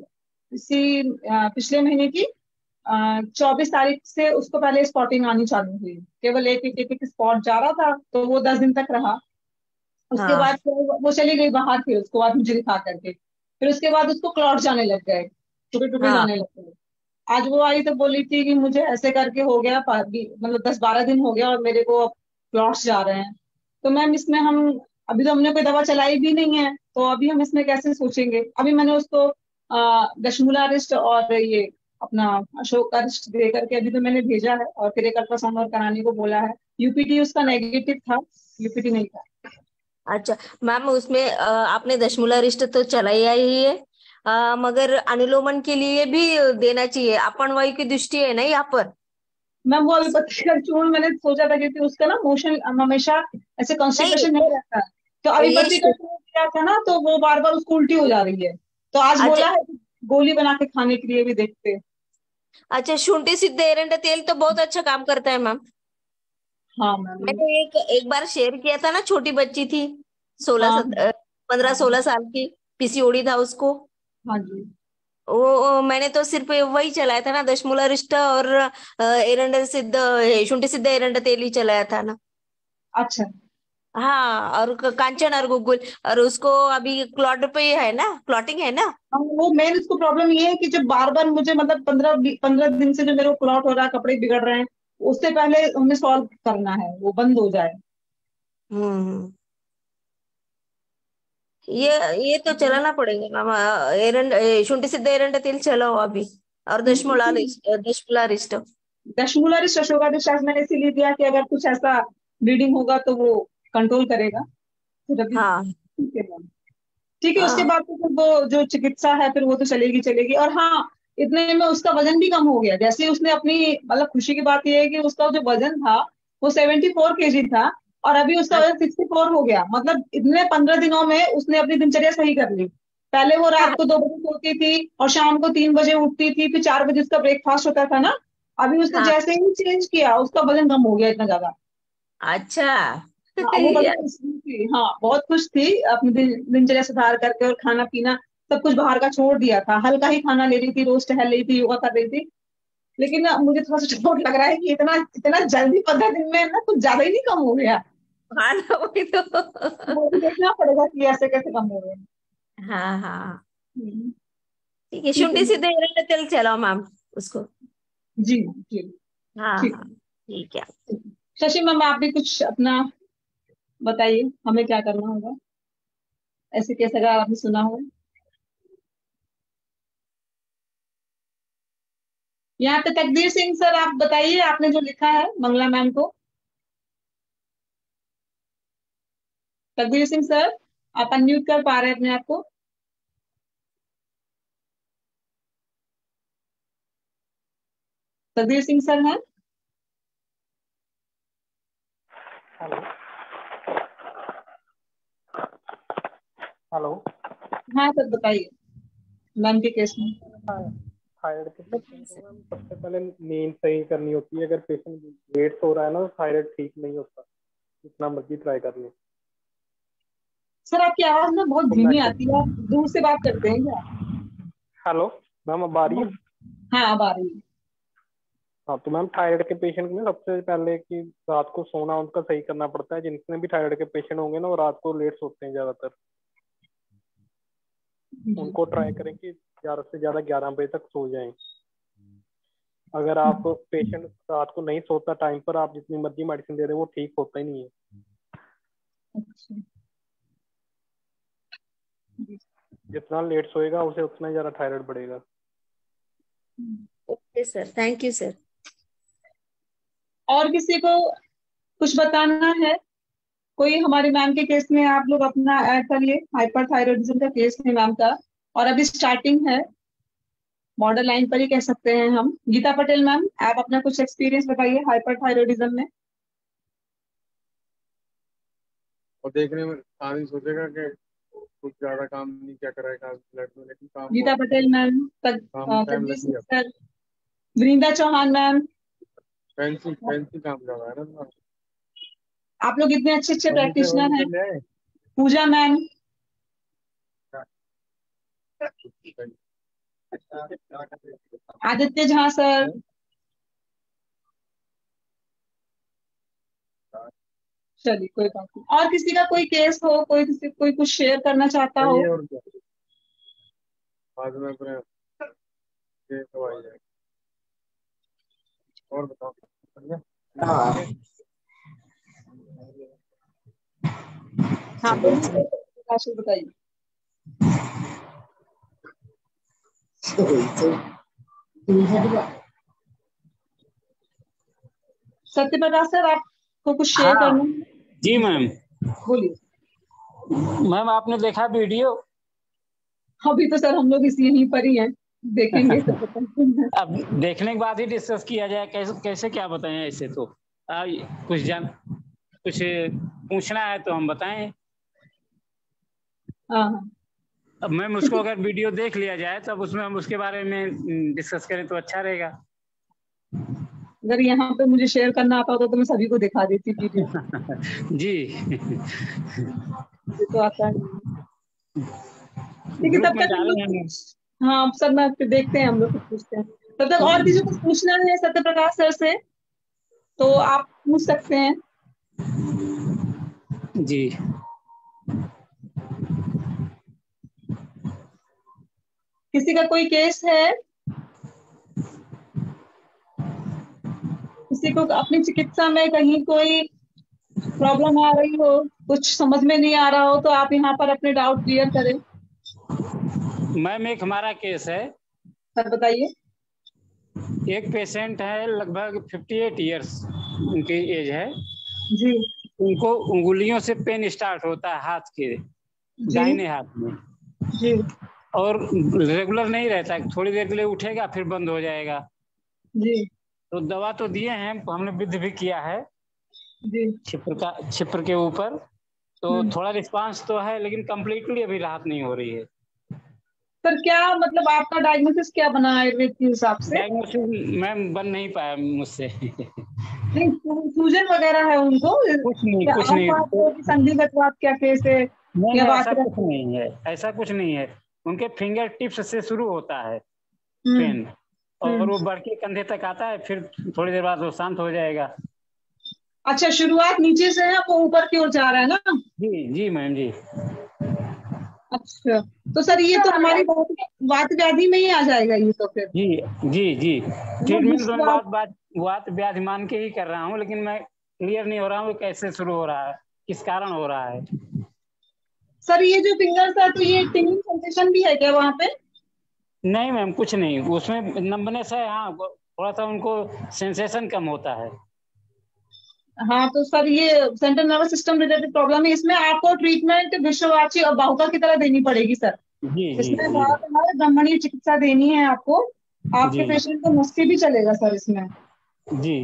इसी पिछले महीने की 24 तारीख से उसको पहले स्पॉटिंग आनी चालू हुई। केवल एक स्पॉट जा रहा था, तो वो 10 दिन तक रहा। उसके हाँ बाद फिर वो चली गई बाहर, फिर उसके बाद मुझे दिखा करके, फिर उसके बाद उसको क्लॉट जाने लग गए, टुके टुके हाँ जाने लग गए। आज वो आई तो बोली थी कि मुझे ऐसे करके हो गया, मतलब 10-12 दिन हो गया और मेरे को अब क्लॉट्स जा रहे हैं। तो मैम इसमें हम, अभी तो हमने कोई दवा चलाई भी नहीं है, तो अभी हम इसमें कैसे सोचेंगे। अभी मैंने उसको दशमूला रिस्ट और ये अपना अशोक का रिस्ट दे करके अभी तो मैंने भेजा है, और फिर एक अल्ट्रासाउंड और कराने को बोला है। यूपीटी उसका नेगेटिव था, यूपीटी नहीं था। अच्छा मैम, उसमें आपने दशमूला रिष्ट तो चलाया ही है, मगर अनुलोमन के लिए भी देना चाहिए, अपन वायु की दृष्टि है ना यहाँ पर। मैम वो अभी पत्ती का चूर्ण मैंने सोचा था, क्योंकि उसका ना मोशन हमेशा ऐसे नहीं, कॉन्स्टिपेशन नहीं रहता है। तो अभी ये पत्ती का चूर्ण दिया था ना, तो वो बार बार उसको उल्टी हो जा रही है। तो आज अच्छा बोला है कि गोली बना के खाने के लिए भी देखते हैं। अच्छा, शुंठी सिद्ध एरंडा तेल तो बहुत अच्छा काम करता है मैम। हाँ मैम। मैंने एक एक बार शेयर किया था ना, छोटी बच्ची थी, हाँ 15-16 साल की, पीसीओडी था उसको। हाँ जी। मैंने तो सिर्फ वही चलाया था ना, दशमूलारिष्ट और एरंड सिद्ध, शुंठी सिद्ध एरंड तेल ही चलाया था ना। अच्छा। हाँ, और कांचन और गुगुल, और उसको अभी क्लॉट पे है ना, क्लॉटिंग है ना। हाँ, वो मेन उसको प्रॉब्लम ये है कि जब बार बार मुझे मतलब 15 दिन से जो मेरे को क्लॉट हो रहा है, कपड़े बिगड़ रहे हैं, उससे पहले हमें सॉल्व करना है, वो बंद हो जाए। हम्म। ये तो चलाना पड़ेगा मैम। शुंठी सिद्ध एरंड तेल चलाओ अभी, और दशमूलारिष्ट। दशमूलारिष्ट अशोकारिष्ट मैंने इसीलिए दिया कि अगर कुछ ऐसा ब्लीडिंग होगा तो वो कंट्रोल करेगा। फिर अभी हाँ ठीक है मैम। ठीक है, उसके हाँ। बाद तो फिर वो जो चिकित्सा है फिर वो तो चलेगी चलेगी। और हाँ, इतने में उसका वजन भी कम हो गया। जैसे ही उसने अपनी, मतलब खुशी की बात यह है कि उसका जो वजन था वो 74 kg था, और अभी उसका वजन 64 हो गया। मतलब इतने 15 दिनों में उसने अपनी दिनचर्या सही कर ली। पहले वो रात को 2 बजे सोती थी और शाम को 3 बजे उठती थी, फिर 4 बजे उसका ब्रेकफास्ट होता था ना। अभी उसने हाँ, जैसे ही चेंज किया उसका वजन कम हो गया इतना ज्यादा। अच्छा। हाँ, वो बड़ी यार, खुश थी। हाँ, बहुत खुश थी अपनी दिनचर्या सुधार करके, और खाना पीना सब कुछ बाहर का छोड़ दिया था। हल्का ही खाना ले रही थी, रोज टहल रही थी, योगा कर रही थी। लेकिन ना मुझे थोड़ा सा डाउट लग रहा है कि इतना इतना जल्दी 15 दिन में ना कुछ ज्यादा ही नहीं कम हो गया। हाँ ना, वही तो। वो भी देखना पड़ेगा कि ऐसे कैसे कम हो गया। हाँ हाँ। हम्म, ठीक है, ठीक है शुंठी सिद्ध एरंड तेल चलाओ मैम उसको। जी। जी हाँ ठीक हाँ, ठीक है। है। शशि मैम, आप भी कुछ अपना बताइए, हमें क्या करना होगा ऐसे केस अगर आपने सुना हो। यहाँ पे तकदीर सिंह सर, आप बताइए आपने जो लिखा है मंगला मैम को। तकदीर सिंह सर, आप अनम्यूट कर पा रहे हैं अपने आप को? तकदीर सिंह सर हैं? Hello hello. हाँ सर, बताइए मैम के केस में। थायराइड के पेशेंट को मैम सबसे पहले नींद सही करनी होती है। अगर पेशेंट लेट सो रहा है ना तो थायराइड ठीक नहीं होता, जितना मर्जी ट्राई कर ले। सर आपकी आवाज ना बहुत तो मैं धीमी आती है, आप दूर से बात करते हैं क्या? हेलो मैम, अब आ रही है? हाँ, अब आ रही है। हाँ, तो मैम थायराइड के पेशेंट में सबसे पहले कि रात को सोना उनका सही करना पड़ता है। जितने भी थायराइड के पेशेंट होंगे ना वो रात को लेट सोते हैं ज्यादातर। उनको ट्राई करें कि ज्यादा से ज्यादा 11 बजे तक सो जाएं। अगर आप पेशेंट रात को नहीं सोता टाइम पर, आप जितनी मर्जी मेडिसिन दे रहे हो वो ठीक होता ही नहीं है। अच्छा। जितना लेट सोएगा उसे उतना ही ज्यादा थायराइड बढ़ेगा। Okay sir, thank you sir. और किसी को कुछ बताना है? कोई हमारी मैम के केस में आप लोग अपना ऐड करिए। हाइपर थायराइडिज्म का केस है मैम का, और अभी स्टार्टिंग है, बॉर्डर लाइन पर ही कह सकते हैं हम। गीता पटेल मैम, आप अपना कुछ एक्सपीरियंस बताइए हाइपर थायराइडिज्म में। और देखने में आदमी सोचेगा कि कुछ ज्यादा काम नहीं क्या करेगा फ्लैट में, लेकिन काम गीता बहुत पटेल मैम, काम टाइम तकदीर लग ही सिंह जाता सर, वृंदा चौहान मैम। है। फैंसी फैंसी काम ज्यादा है ना तुम्हारा। आप लोग इतने अच्छे अच्छे फर्नीचर प्रैक्टिशनर हैं। वर्नीचर ले आए? Pooja ma'am, Aditya Jha sir. चलिए कोई बात नहीं। और किसी का कोई केस हो, कोई कुछ शेयर करना चाहता हो? चाहिए और क्या, बाद में अपने ये तो आ जाएगा। और बताओ, बढ़िया? हाँ बोलिए, आशीष बताइए। सत्य प्रकाश सर, आपको कुछ शेयर हाँ करना है? जी मैम। बोलिए। मैम आपने देखा वीडियो? अभी तो सर हम लोग इस यहीं पर ही हैं, देखेंगे तो पता नहीं। अब देखने के बाद ही डिस्कस किया जाए कैसे कैसे क्या बताएं। ऐसे तो कुछ पूछना है तो हम बताएं। हाँ, अब मैम उसको अगर वीडियो देख लिया जाए तब उसमें हम उसके बारे में डिस्कस करें तो अच्छा रहेगा। अगर यहाँ पे मुझे शेयर करना आता होता तो मैं सभी को दिखा देती वीडियो। जी। ये तो आता नहीं। ठीक है, ग्रुप तब में तक हम डाले हैं लोग मैम। हाँ सर, मैं फिर देखते हैं, हम लोग कुछ पूछते हैं तब तक। और किसी को कुछ पूछना है सत्य प्रकाश सर से तो आप पूछ सकते हैं। जी। किसी का कोई केस है, किसी को अपनी चिकित्सा में कहीं कोई प्रॉब्लम आ रही हो, कुछ समझ में नहीं आ रहा हो, तो आप यहाँ पर अपने डाउट क्लियर करें। मैम एक हमारा केस है। सर बताइए। एक पेशेंट है, लगभग 58 इयर्स उनकी एज है जी उनको उंगलियों से पेन स्टार्ट होता है हाथ के, दाहिने हाथ में, जी और रेगुलर नहीं रहता है, थोड़ी देर के लिए उठेगा फिर बंद हो जाएगा। जी तो दवा तो दिए हैं, हमने विधि भी किया है जी छिप्र के ऊपर, तो थोड़ा रिस्पांस तो है, लेकिन कंप्लीटली अभी राहत नहीं हो रही है। सर क्या मतलब आपका डायग्नोसिस क्या बना आयुर्वेद के हिसाब से? डायग्नोसिस मैम बन नहीं पाया मुझसे। नहीं, सूजन वगैरह है उनको? कुछ नहीं, कुछ आम नहीं, बात है कि संधिगत बात क्या केस है नहीं, या ऐसा बात कुछ नहीं है, ऐसा कुछ नहीं है। उनके फिंगर टिप्स से शुरू होता है हम्म पेन, और वो बढ़ के कंधे तक आता है, फिर थोड़ी देर बाद वो शांत हो जाएगा। अच्छा, शुरुआत नीचे से है, वो ऊपर की ओर जा रहा है ना? जी जी मैम जी। अच्छा, तो सर ये तो हमारी वात व्याधि में ही आ जाएगा ये तो फिर। जी जी जी, ट्रीटमेंट तो मैं वात व्याधि मान के ही कर रहा हूँ, लेकिन मैं क्लियर नहीं हो रहा हूँ कैसे शुरू हो रहा है, किस कारण हो रहा है। सर ये जो फिंगर्स है, तो ये टिंगलिंग सेंसेशन भी है क्या वहाँ पे? नहीं मैम, कुछ नहीं, उसमें नंबनेस है, हाँ थोड़ा सा उनको सेंसेशन कम होता है। हाँ तो सर ये central nervous system related problem है, इसमें आपको ट्रीटमेंट विश्ववाची और बाहुका की तरह देनी पड़ेगी सर। जी जी इसमें बहुत हमारे ब्राह्मणीय चिकित्सा देनी है आपको। आपके जी पेशेंट को नुस्खे भी चलेगा सर इसमें। जी।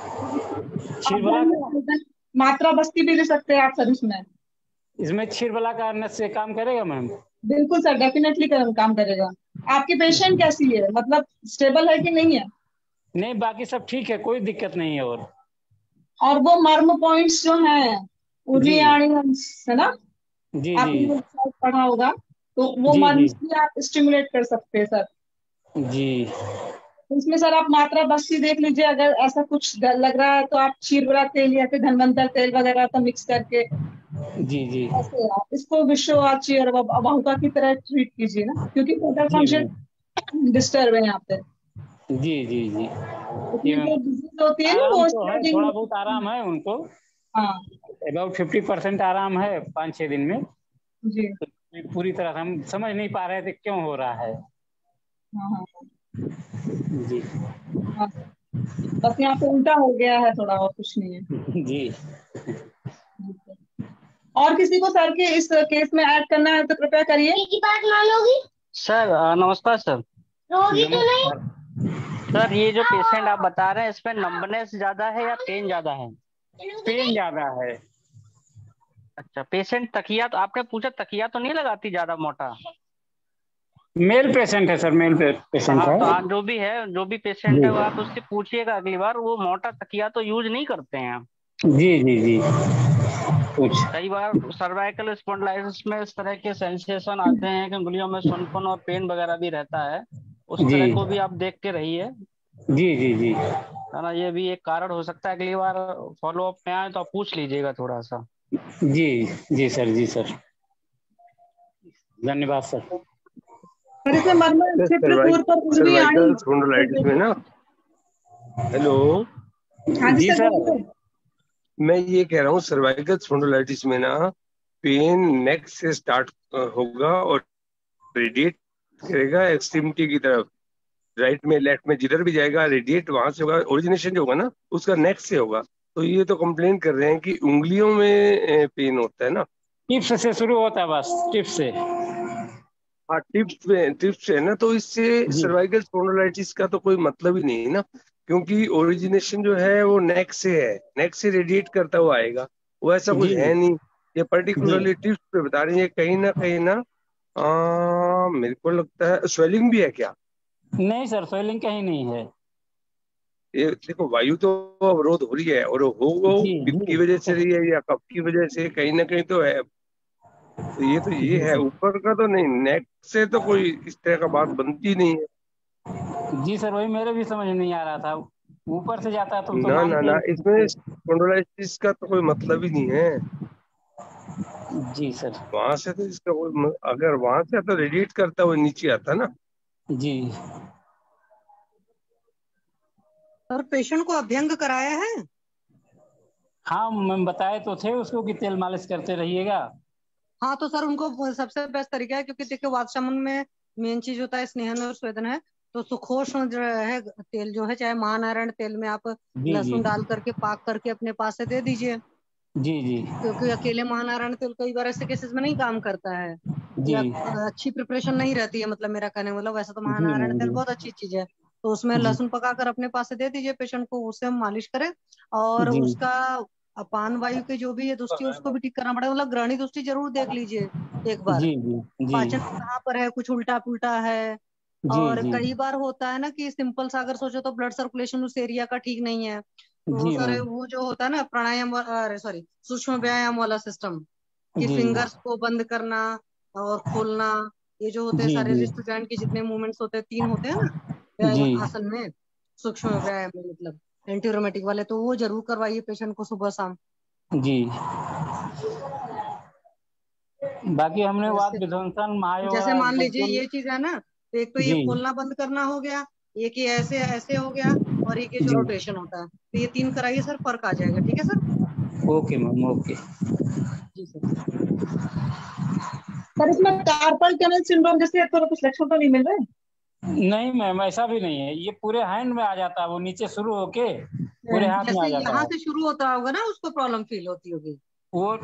मात्रा बस्ती भी ले सकते हैं आप सर इसमें। इसमें क्षीरबला का नस से काम करेगा मैम? बिल्कुल सर, डेफिनेटली काम करेगा। आपकी पेशेंट कैसी है, मतलब स्टेबल है कि नहीं है? नहीं, बाकी सब ठीक है, कोई दिक्कत नहीं है। और वो मर्म पॉइंट्स जो हैं उर्रियाणी है ना, जी आपने जी पढ़ा होगा, तो वो जी मर्म जी भी आप स्टिमुलेट कर सकते हैं सर। जी। इसमें सर आप मात्रा बस्ती देख लीजिए, अगर ऐसा कुछ लग रहा है तो आप क्षीरबला तेल या फिर धनवंतर तेल वगैरह का मिक्स करके जी जी ऐसे आप इसको विश्ववाची और बाहुका की तरह ट्रीट कीजिए ना, क्योंकि मोटर फंक्शन डिस्टर्ब है यहाँ पे। जी जी जी। जो डिजीज होती है ना आराम वो तो है, थोड़ा बहुत आराम है उनको। हाँ, अबाउट 50% आराम है 5-6 दिन में। जी तो पूरी तरह हम समझ नहीं पा रहे थे क्यों हो रहा है। हाँ हाँ जी हाँ, बस यहाँ पे उल्टा हो गया है थोड़ा, और कुछ नहीं है। जी। और किसी को सर के इस केस में ऐड करना है तो कृपया करिए। बात मान लोगी सर? नमस्कार सर। रोगी तो नहीं सर? ये जो पेशेंट आप बता रहे हैं, इसमें नंबनेस ज्यादा है या पेन ज्यादा है? पेन ज्यादा है। अच्छा, पेशेंट तकिया, तो आपने पूछा तकिया तो नहीं लगाती ज्यादा मोटा? मेल पेशेंट है सर, मेल पेशेंट हाँ, है। तो आप जो भी पेशेंट है वो आप उससे पूछिएगा अगली बार, वो मोटा तकिया तो यूज नहीं करते हैं। जी जी जी। कुछ कई बार सर्वाइकल स्पॉन्डिलाइटिस में इस तरह के सेंसेशन आते हैं कि उंगलियों में सुनपन और पेन वगैरह भी रहता है, उस तरह को भी आप देखते रहिए। जी जी जी। है ना, ये भी एक कारण हो सकता है। अगली बार फॉलो अप में आए तो आप पूछ लीजिएगा थोड़ा सा। जी जी सर, जी सर, धन्यवाद सर। सर्वाइकल स्पॉन्डिलाइटिस में ना, हेलो जी सर, मैं ये कह रहा हूँ सर्वाइकल स्पॉन्डिलाइटिस में ना पेन नेक से स्टार्ट होगा और रेडिएट करेगा एक्सट्रीमिटी की तरफ, राइट में लेफ्ट में जिधर भी जाएगा रेडिएट वहां से होगा। ओरिजिनेशन जो होगा ना उसका नेक से होगा। तो ये तो कंप्लेन कर रहे हैं कि उंगलियों में पेन होता है ना। टिप्स से शुरू होता है, बस टिप्स से। हाँ, टिप्स है ना, तो इससे सर्वाइकल स्पॉन्डिलाइटिस का तो कोई मतलब ही नहीं है ना, क्योंकि ओरिजिनेशन जो है वो नेक से है, नेक से रेडिएट करता हुआ आएगा, वो ऐसा कुछ है नहीं। ये पर्टिकुलरली टिप्स पे बता रही है। कहीं ना मेरे को लगता है स्वेलिंग भी है क्या? नहीं सर, स्वेलिंग कहीं नहीं है। ये देखो, वायु तो अवरोध हो रही है, और हो पित्त की वजह से रही है या कफ की वजह से, कहीं ना कहीं तो है। तो ये है, ऊपर का तो नहीं, नेक से तो कोई इस तरह का बात बनती नहीं है। जी सर, वही मेरे भी समझ नहीं आ रहा था, ऊपर से जाता है तो ना ना मानते ना, हैं। इसमें स्पॉन्डिलोलिसिस का तो कोई मतलब ही नहीं है। जी सर। वहां से तो इसका अगर वहां से तो रेडिएट करता हुआ नीचे आता ना। जी सर पेशेंट को अभ्यंग कराया है? हाँ, मैं बताए तो थे उसको कि तेल मालिश करते रहिएगा। हाँ तो सर उनको सबसे बेस्ट तरीका है, क्योंकि देखिए वातशमन में मेन चीज होता है स्नेहन और स्वेदन है। तो सुखोष्ण जो है तेल जो है, चाहे महानारायण तेल में आप जी जी लहसुन डाल करके पाक करके अपने पास से दे दीजिए। जी जी क्योंकि अकेले महानारायण तेल कई बार ऐसे केसेस में नहीं काम करता है, जी या अच्छी प्रिपरेशन नहीं रहती है, मतलब मेरा कहने का मतलब। वैसे तो जी महानारायण मैम तेल जी बहुत अच्छी चीज है। तो उसमें जी लहसुन पकाकर अपने पास से दे दीजिए पेशेंट को, उससे हम मालिश करें। और जी उसका अपान वायु की जो भी है दुष्टि, उसको भी ठीक करना पड़ेगा। मतलब ग्रहणी दुष्टि जरूर देख लीजिए एक बार, जी जी जी पाचन कहाँ पर है, कुछ उल्टा पुल्टा है। जी और जी कई बार होता है ना कि सिंपल सा अगर सोचो तो ब्लड सर्कुलेशन उस एरिया का ठीक नहीं है। तो जी सर मैम वो जो होता है ना प्राणायाम, अरे सॉरी, सूक्ष्म व्यायाम वाला सिस्टम, कि जी फिंगर्स को बंद करना और खोलना, ये जो होते हैं जी सारे जी रिस्ट जॉइंट के जितने मूवमेंट्स होते हैं, 3 होते हैं ना जी आसन में, सूक्ष्म व्यायाम में, मतलब एंटीरोमेटिक वाले, तो वो जरूर करवाइए पेशेंट को सुबह शाम। जी। बाकी हमने वात जैसे विध्वंसन जैसे मान महायोग लीजिए ये चीज है ना, तो एक तो ये जी खोलना बंद करना हो गया, एक ये ऐसे ऐसे हो गया, और एक ये जो जी रोटेशन होता है, तो ये 3 कराइए सर, फर्क आ जाएगा। ठीक है सर? Okay ma'am okay. जी सर। पर इसमें कार्पल टनल सिंड्रोम जैसे तो कुछ लक्षण तो नहीं मिल रहे? नहीं मैम, ऐसा भी नहीं है, ये पूरे हैंड में आ जाता है, वो नीचे शुरू होके पूरे हाथ में आ जैसे जाता यहाँ है। से शुरू होता होगा ना, उसको प्रॉब्लम फील होती होगी। वो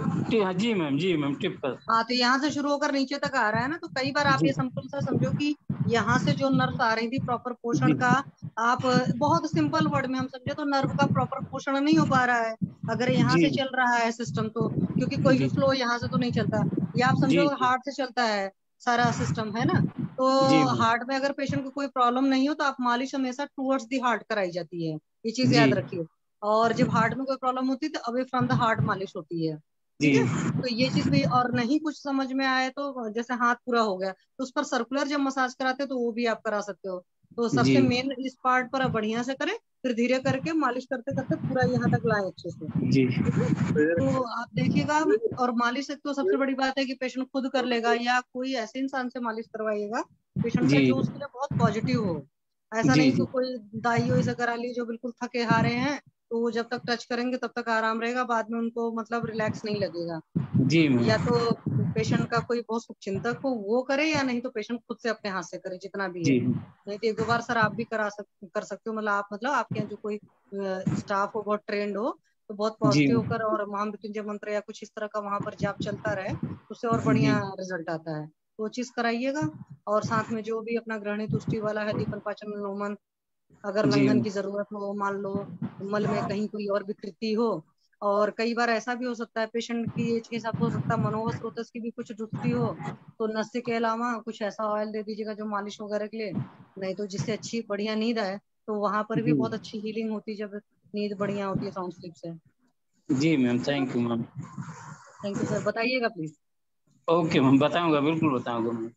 जी मैम टिप पर। हाँ तो यहाँ से शुरू होकर नीचे तक आ रहा है ना, तो कई बार आप जी ये सिंपल सा समझो कि यहाँ से जो नर्व आ रही थी प्रॉपर पोषण जी का, आप बहुत सिंपल वर्ड में हम समझे तो नर्व का प्रॉपर पोषण नहीं हो पा रहा है। अगर यहाँ जी से चल रहा है सिस्टम, तो क्योंकि कोई भी जी फ्लो यहाँ से तो नहीं चलता, या आप जी समझो जी हार्ट से चलता है सारा सिस्टम, है ना? तो जी मैम हार्ट में अगर पेशेंट को कोई प्रॉब्लम नहीं हो, तो आप मालिश हमेशा टूवर्ड्स दी हार्ट कराई जाती है, ये चीज जी याद रखिए। और जब हार्ट में कोई प्रॉब्लम होती है तो अवे फ्रॉम द हार्ट मालिश होती है। जी ठीक है? तो ये चीज भी, और नहीं कुछ समझ में आए तो जैसे हाथ पूरा हो गया तो उस पर सर्कुलर जब मसाज कराते हो तो वो भी आप करा सकते हो। तो जी सबसे मेन इस पार्ट पर आप बढ़िया से करें, फिर धीरे करके मालिश करते करते पूरा यहाँ तक लाए अच्छे से। जी ठीक है? तो आप देखिएगा। और मालिश एक तो सबसे बड़ी बात है कि पेशेंट खुद कर लेगा, या कोई ऐसे इंसान से मालिश करवाइएगा पेशेंट का जी जो उसके लिए बहुत पॉजिटिव हो। ऐसा जी नहीं कि जी कोई दाई वाई से करा ली जो बिल्कुल थके हारे हैं, तो वो जब तक टच करेंगे तब तक आराम रहेगा, बाद में उनको मतलब रिलैक्स नहीं लगेगा। जी या मैम तो पेशेंट का कोई बहुत शुभचिंतक हो वो करे, या नहीं तो पेशेंट खुद से अपने हाथ से करे जितना भी है। जी नहीं तो 1-2 बार सर आप भी कर सकते हो, मतलब आप, मतलब आपके यहाँ जो कोई स्टाफ हो बहुत ट्रेंड हो, तो बहुत जी पॉजिटिव होकर और महामृत्युंजय मंत्र या कुछ इस तरह का वहां पर जाप चलता रहे, तो उससे और जी बढ़िया रिजल्ट आता है। तो वो चीज कराइएगा। और साथ में जो भी अपना ग्रहणी तुष्टि वाला है, दीपन पाचन अनुलोमन, अगर जी लंघन की जरूरत हो, मान लो मल में कहीं कोई और विकृति हो। और कई बार ऐसा भी हो सकता है पेशेंट की एज के हिसाब से, हो सकता है मनोवश स्रोतस की भी कुछ दुष्टि हो, तो नस्य के अलावा कुछ ऐसा ऑयल दे दीजिएगा जो मालिश वगैरह के लिए। नहीं तो जिससे अच्छी बढ़िया नींद आए, तो वहां पर भी जी बहुत अच्छी हीलिंग होती है जब नींद बढ़िया होती है साउंड स्लीप से। जी मैम, ठीक है? Thank you ma'am. Thank you sir, बताइएगा प्लीज। ओके मैम, बताऊंगा, बिल्कुल बताऊंगा मैम।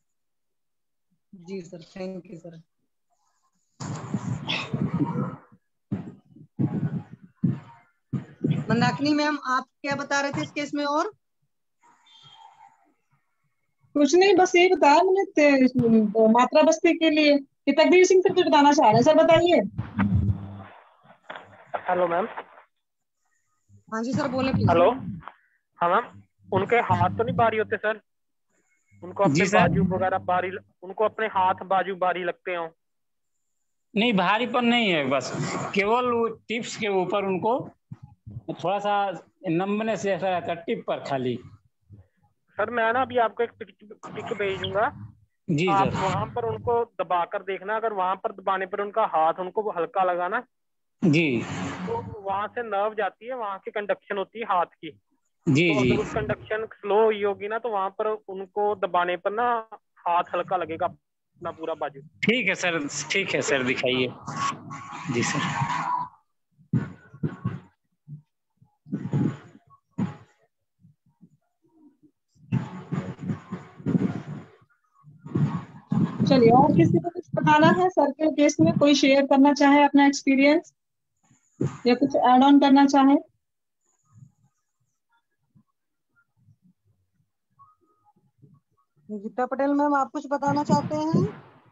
जी sir, thank you sir. Mandakini ma'am, आप क्या बता रहे थे इस केस में? और कुछ नहीं, बस यही बताया मैंने मात्रा बस्ती के लिए कि तकदीर सिंह सर कुछ बताना चाह रहे हैं, सर बताइए। Hello ma'am. हाँ जी सर, बोले प्लीज। हेलो। हाँ मैम, उनके हाथ तो नहीं भारी होते सर? उनको अपने जी सर, बाजू वगैरह भारी, उनको अपने हाथ बाजू भारी लगते हो? नहीं भारीपन नहीं है, बस केवल वो टिप्स के ऊपर उनको थोड़ा सा नमनेस जैसा रहता है, टिप पर खाली। सर मैं ना अभी आपको एक पिक भेजूंगा, जी आप सर। वहां पर उनको दबा कर देखना। अगर वहां पर दबाने पर उनका हाथ उनको हल्का लगा ना, जी तो वहां से नर्व जाती है, वहां की कंडक्शन होती है हाथ की। जी तो जी अगर उस कंडक्शन स्लो हुई होगी ना, तो वहां पर उनको दबाने पर ना हाथ हल्का लगेगा अपना पूरा बाजू। ठीक है सर, ठीक है सर, हाँ। दिखाइए। जी सर। चलिए, और किसी को कुछ बताना है सर के केस में? कोई शेयर करना चाहे अपना एक्सपीरियंस या कुछ ऐड ऑन करना चाहे? गीता पटेल मैम, आप कुछ बताना चाहते हैं?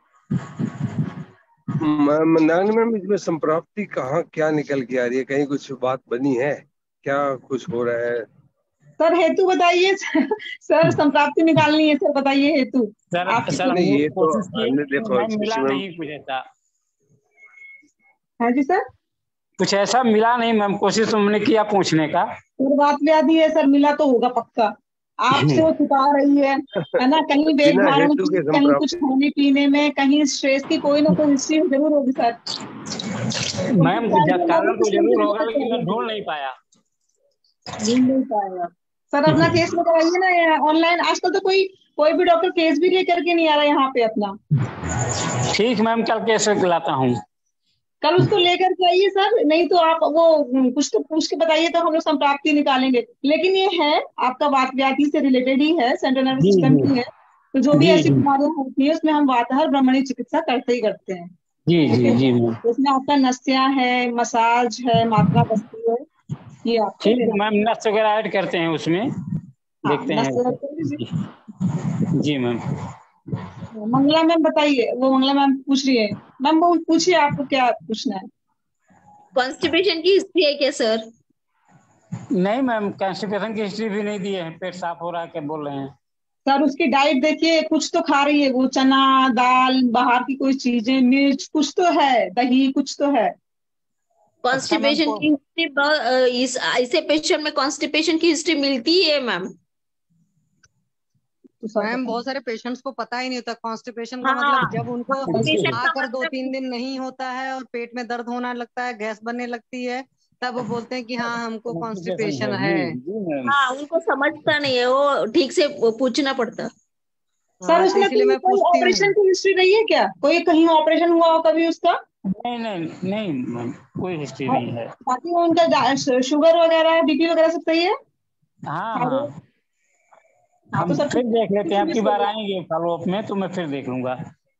मंदाकिनी मैम, इसमें संप्राप्ति कहाँ क्या निकल के आ रही है? कहीं कुछ बात बनी है क्या? कुछ हो रहा है? सर हेतु बताइए। सर संप्राप्ति निकालनी है, सर बताइए हेतु। सर नहीं, ये तो कोशिश की, देखो, मिला नहीं कुछ ऐसा। हाँ जी सर, कुछ ऐसा मिला नहीं मैम, कोशिश हमने किया पूछने का। सर बात व्याधि है सर, मिला तो होगा पक्का। आपसे वो छुपा रही है ना? कहीं वेशधारण की, कहीं कुछ खाने पीने में, कहीं स्ट्रेस की कोई ना कोई हिस्ट्री जरूर होगी सर। मैम कारण तो जरूर होगा, लेकिन मैं ढूंढ नहीं पाया। सर अपना केस में कराइए ना ऑनलाइन। आजकल तो कोई भी डॉक्टर केस भी लेकर के नहीं आ रहा है यहाँ पे अपना। ठीक मैम, कल केस लाता हूँ। कल उसको लेकर के आइए सर, नहीं तो आप वो कुछ तो पूछ के बताइए, तो हम लोग संप्राप्ति निकालेंगे। लेकिन ये है आपका वात व्याधि से रिलेटेड ही है, सेंट्रल नर्वस सिस्टम की है। तो जो भी ऐसी बीमारियां होती है उसमें हम वातहर ब्रह्मणी चिकित्सा करते ही करते हैं। जी जी जी। उसमें आपका नस्या है, मसाज है, मात्रा बस्ती है, ये आप ठीक है मैम, नस वगैरह ऐड करते हैं उसमें, देखते हैं। जी मैम। मंगला मैम बताइए, वो मंगला मैम पूछ रही है। मैम वो पूछिए, आपको क्या पूछना है? कॉन्स्टिपेशन की हिस्ट्री है क्या सर? नहीं मैम, कॉन्स्टिपेशन की हिस्ट्री भी नहीं दी है। पेट साफ हो रहा है क्या बोल रहे हैं? सर उसकी डाइट देखिए, कुछ तो खा रही है वो, चना दाल, बाहर की कोई चीजें, मिर्च, कुछ तो है, दही कुछ तो है। कॉन्स्टिपेशन की हिस्ट्री, ऐसे पेशेंट में कॉन्स्टिपेशन की हिस्ट्री मिलती है मैम? मैम बहुत सारे पेशेंट्स को पता ही नहीं होता कॉन्स्टिपेशन का मतलब। जब उनको आकर 2-3 दिन नहीं होता है और पेट में दर्द होना लगता है, गैस बनने लगती है, तब वो बोलते हैं कि हाँ हमको कॉन्स्टिपेशन है। हाँ, उनको समझता नहीं है, वो ठीक से पूछना पड़ता। सर उसमें कोई ऑपरेशन की हिस्ट्री नहीं है क्या? कोई कहीं ऑपरेशन हुआ हो कभी उसका? नहीं, कोई हिस्ट्री नहीं है। बाकी उनका शुगर वगैरह, बीपी वगैरह सब सही है? हाँ, हम तो फिर देख लेते हैं। आपकी बार आएंगे फॉलो अप में तो मैं फिर देख लूंगा।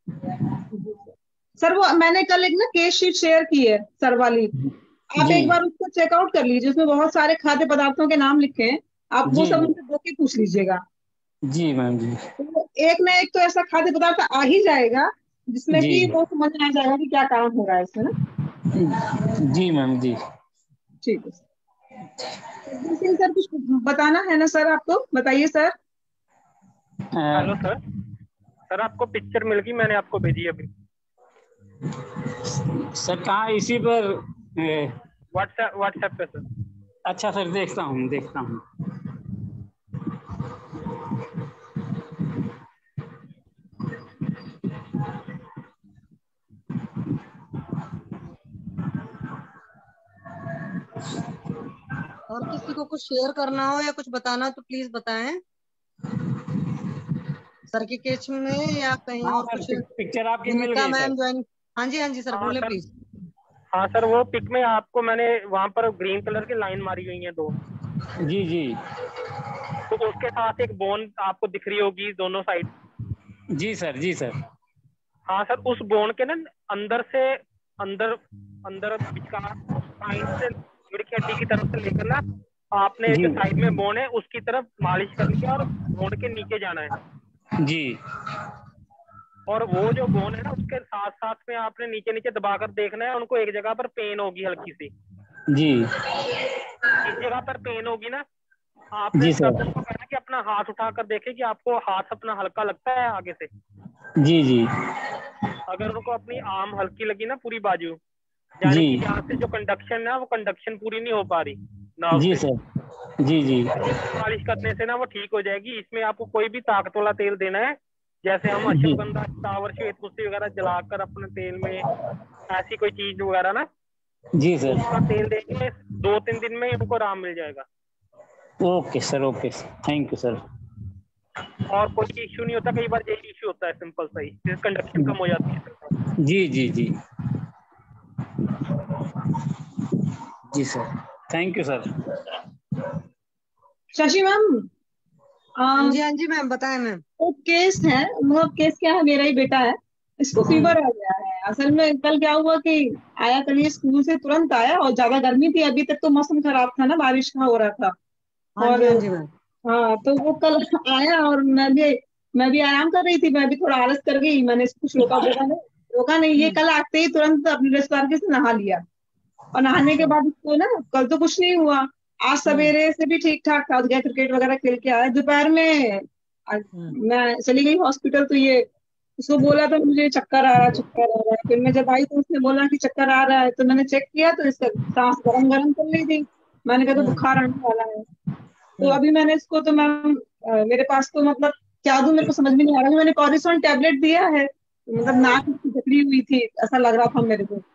सर वो मैंने कल एक ना केस शीट शेयर की है सर वाली, आप एक बार उसको चेकआउट कर लीजिए। उसमें बहुत सारे खाद्य पदार्थों के नाम लिखे हैं, आप वो सब उनसे देख के पूछ लीजिएगा। जी मैम जी। तो एक ना एक तो ऐसा खाद्य पदार्थ आ ही जाएगा जिसमें कि वो समझ में आ जाएगा कि क्या कारण हो रहा है इसमें ना। जी मैम जी। ठीक है सर, कुछ बताना है ना सर आपको? बताइए सर। हेलो सर आपको पिक्चर मिल गई, मैंने आपको भेजी अभी। सर कहाँ? इसी पर व्हाट्सएप पे सर। अच्छा सर, देखता हूँ। और किसी को कुछ शेयर करना हो या कुछ बताना हो तो प्लीज बताएं, सर के केस में या कहीं और कुछ। पिक्चर आपकी मिल गई मैम ज्वाइन। हाँ जी सर, बोले प्लीज। हाँ सर, वो पिक में आपको मैंने वहाँ पर ग्रीन कलर की लाइन मारी हुई है 2। जी। तो उसके साथ एक बोन आपको दिख रही होगी दोनों साइड। जी सर। हाँ सर, उस बोन के ना अंदर साइड से रीढ़ की हड्डी की तरफ से लेकर ना आपने जो साइड में बोन है उसकी तरफ मालिश करनी है और बोन के नीचे जाना है। जी। और वो जो बोन है ना उसके साथ साथ में आपने नीचे दबाकर देखना है। उनको एक जगह पर पेन होगी हल्की सी। जी। इस जगह पर पेन होगी ना, आपने सर्जन को कहना कि अपना हाथ उठाकर देखे कि आपको हाथ अपना हल्का लगता है आगे से। जी। अगर उनको अपनी आर्म हल्की लगी ना, पूरी बाजू, यानी कि यहाँ से जो कंडक्शन है वो कंडक्शन पूरी नहीं हो पा रही ना। जी सर। जी। मालिश करने से ना वो ठीक हो जाएगी। इसमें आपको कोई भी ताकत वाला तेल देना है, जैसे हम अश्वगंधा, चावल, श्वेत तुलसी वगैरह जलाकर अपने तेल में ऐसी कोई चीज वगैरह ना। जी सर। उसका तेल देंगे, 2-3 दिन में उनको आराम मिल जाएगा। Okay sir, thank you sir. और कोई इश्यू नहीं होता, कई बार यही इश्यू होता है सिंपल सा ही, कंडक्शन कम हो जाती है। जी sir, thank you sir. Shashi ma'am. हाँ जी मैम, बताएं मैम। वो केस है, वो केस क्या है, मेरा ही बेटा है, इसको फीवर आ गया है। असल में कल क्या हुआ कि आया, कल ये स्कूल से तुरंत आया और ज्यादा गर्मी थी, अभी तक तो मौसम खराब था ना, बारिश का हो रहा था। हाँ और जी, हाँ जी मैम। हाँ, तो वो कल आया और मैं भी आराम कर रही थी, मैं भी थोड़ा आलस कर गई, मैंने इसको कुछ रोका नहीं। ये कल आते ही तुरंत अपने ड्रेस पहन के से नहा लिया, और नहाने के बाद इसको ना, कल तो कुछ नहीं हुआ, आज सवेरे से भी ठीक ठाक था, गया क्रिकेट वगैरह खेल के आया। दोपहर में मैं चली गई हॉस्पिटल, तो ये उसको बोला तो मुझे चक्कर आ रहा है, चक्कर आ रहा है। फिर मैं जब आई तो उसने बोला कि चक्कर आ रहा है, तो मैंने चेक किया तो इसका सांस गरम गरम चल रही थी। मैंने कहा तो बुखार आने वाला है। तो अभी मैंने इसको तो मैम मेरे पास तो मतलब क्या दूं, मेरे को समझ में नहीं आ रहा। मैंने कॉर्टिसोन टैबलेट दिया है, मतलब नाक इसकी जकड़ी हुई थी, ऐसा लग रहा था मेरे को।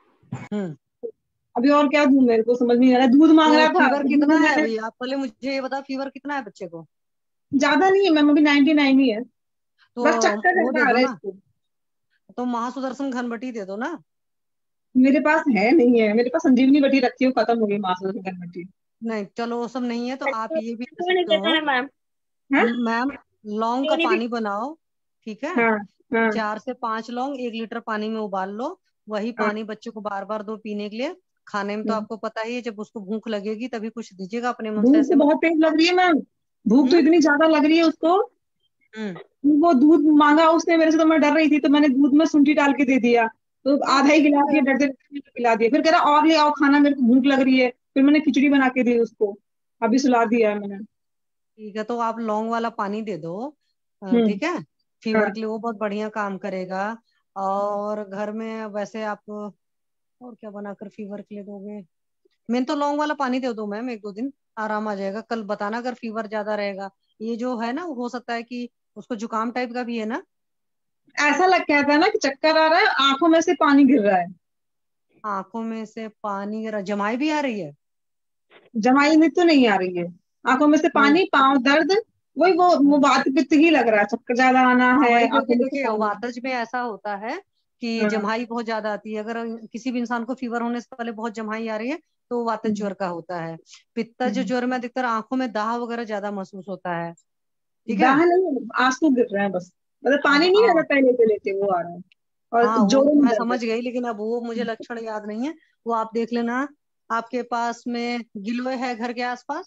अभी और क्या दूं, मेरे को समझ नहीं आ रहा। दूध मांग रहा तो था। फीवर कितना है अभी? आप पहले मुझे ये बता, फीवर कितना है बच्चे को? ज्यादा नहीं है मैम, अभी 99 ही है, तो बस चक्कर वो ज्यादा दे आ दो रहा है ना, इसको। तो महासुदर्शन घनबटी दे दो ना। मेरे पास है नहीं है, मेरे पास संजीवनी बटी रखी है, वो खत्म हो गई मासूम बटी। नहीं चलो वो सब नहीं है तो आप ये भी दे क्यों नहीं सकते देता हो है मैम? हाँ? मैम। लौंग का क्यों नहीं पानी बनाओ, ठीक है? हाँ, हाँ, 4 से 5 लौंग 1 लीटर पानी में उबाल लो। वही हाँ, पानी बच्चे को बार बार दो पीने के लिए। खाने में तो हम्म। आपको पता ही है, जब उसको भूख लगेगी तभी कुछ दीजिएगा, अपने मन से भूख ऐसे तो मत। बहुत तेज लग रही है मैम, भूख तो हम्म इतनी ज्यादा लग रही है उसको। हम्म वो दूध मांगा उसने मेरे से, तो मैं डर रही थी, तो मैंने दूध में शुंठी डाल के दे दिया, तो हाँ आधा ही ठीक गिला है, दिया, डरते डरते पिला दिया। फिर कह रहा और ले आओ खाना, मेरे को भूख लग रही है। फिर मैंने खिचड़ी बना के दी उसको, अभी सुला दिया है मैंने। ठीक है तो आप लौंग वाला पानी दे दो। हम्म। ठीक है, हाँ, फीवर के लिए वो बहुत बढ़िया काम करेगा। और घर में वैसे आप और क्या बनाकर फीवर के लिए दोगे? मैं तो लौंग वाला पानी दे दो मैम, 1-2 दिन आराम आ जाएगा। कल बताना अगर फीवर ज्यादा रहेगा। ये जो है ना, हो सकता है कि उसको जुकाम टाइप का भी है ना। ऐसा लग कहता है ना कि चक्कर आ रहा है, आंखों में से पानी गिर रहा है। आंखों में से पानी गिरा, जमाई भी आ रही है? जमाई में तो नहीं आ रही है, आंखों में से नहीं। पानी, पांव दर्द, वही वो वात पित्त ही लग रहा है, चक्कर ज्यादा आना हाँ है, वही, आंखों क्योंकि में से देखिए पानी। वातज में ऐसा होता है कि हाँ। जम्हाई बहुत ज्यादा आती है। अगर किसी भी इंसान को फीवर होने से पहले बहुत जम्हाई आ रही है तो वो वातज हम्म, ज्वर का होता है। पित्तज हम्म। ज्वर में अधिकतर आंखों में दाह वगैरह ज्यादा महसूस होता है। ठीक है। दाह नहीं, आंसू गिर रहे हैं बस, मतलब अब पानी नहीं आ रहा, पहले से लेते वो आ रहा है, और हाँ वो जोड़ों तो में मैं दर्द है। समझ गई, लेकिन अब वो मुझे लक्षण याद नहीं है। वो आप देख लेना। आपके पास में गिलोय है घर के आसपास?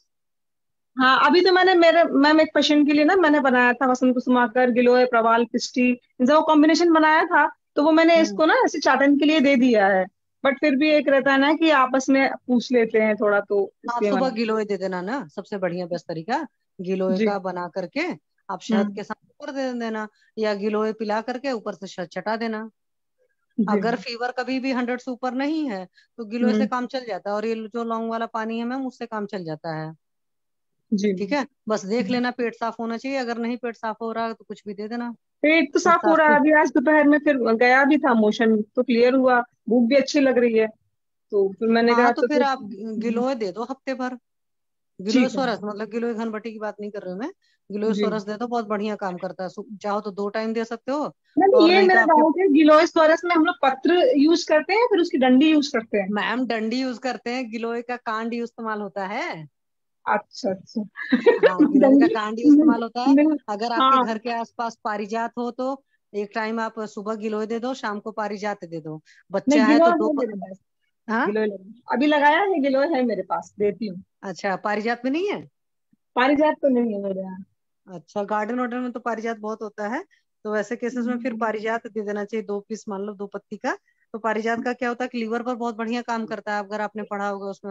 हाँ, अभी तो मेरे मैम एक पेशेंट के लिए ना मैंने बनाया था, वसंत कुसुमाकर, गिलोय, प्रवाल, पिस्टी, इनका वो कॉम्बिनेशन बनाया था, तो वो मैंने हम्म इसको ना ऐसे चाटन के लिए दे दिया है। बट फिर भी एक रहता है ना कि आपस में पूछ लेते हैं थोड़ा, तो आप इसलिए सुबह मैंने। गिलोय दे देना ना, सबसे बढ़िया बेस्ट तरीका। गिलोय जी। का बना करके आप शहद हम्म। के साथ ऊपर दे देना, या गिलोय पिला करके ऊपर से शहद चटा देना। जी। अगर फीवर कभी भी 100 से ऊपर नहीं है तो गिलोय से हम्म। काम चल जाता है, और ये जो लौंग वाला पानी है मैम उससे काम चल जाता है। जी। ठीक है, बस देख लेना पेट साफ होना चाहिए। अगर नहीं पेट साफ हो रहा तो कुछ भी दे देना। पेट तो कुछ साफ हो साफ रहा है, अभी आज दोपहर में फिर गया भी था, मोशन तो क्लियर हुआ, भूख भी अच्छी लग रही है, तो फिर मैंने हाँ कहा तो तो फिर फिर। आप गिलोय दे दो हफ्ते भर। गिलोय ठीक है। सोरस, मतलब गिलोय घनबटी की बात नहीं कर रही हूँ मैं। गिलोय जी। सोरस दे दो, बहुत बढ़िया काम करता है। चाहो तो 2 टाइम दे सकते हो, मैंने और ये नहीं तो मेरा आपके। डाउट है, गिलोय स्वारस में हम लोग पत्र यूज करते हैं, फिर उसकी डंडी यूज करते हैं? मैम डंडी यूज करते हैं, गिलोय का कांड ही इस्तेमाल होता है। अच्छा, अच्छा। हाँ गिलोय का डंडी। कांड ही इस्तेमाल होता है। अगर आपके हाँ। घर के आसपास पारिजात हो तो एक टाइम आप सुबह गिलोय दे दो, शाम को पारिजात दे दो। नहीं, बच्चा है गिलोय तो है दो मेरे पास, हाँ। गिलोय अभी लगाया है, गिलोय है मेरे पास, देती हूँ। अच्छा, पारिजात में नहीं है? पारिजात तो नहीं है मेरे यहाँ। अच्छा, गार्डन वार्डन में तो पारिजात बहुत होता है। तो वैसे केसेस में फिर पारिजात दे देना चाहिए, 2 पीस मान लो, 2 पत्ती का। तो पारिजात का क्या होता है कि लीवर पर बहुत बढ़िया काम करता है। अगर आपने पढ़ा होगा उसमें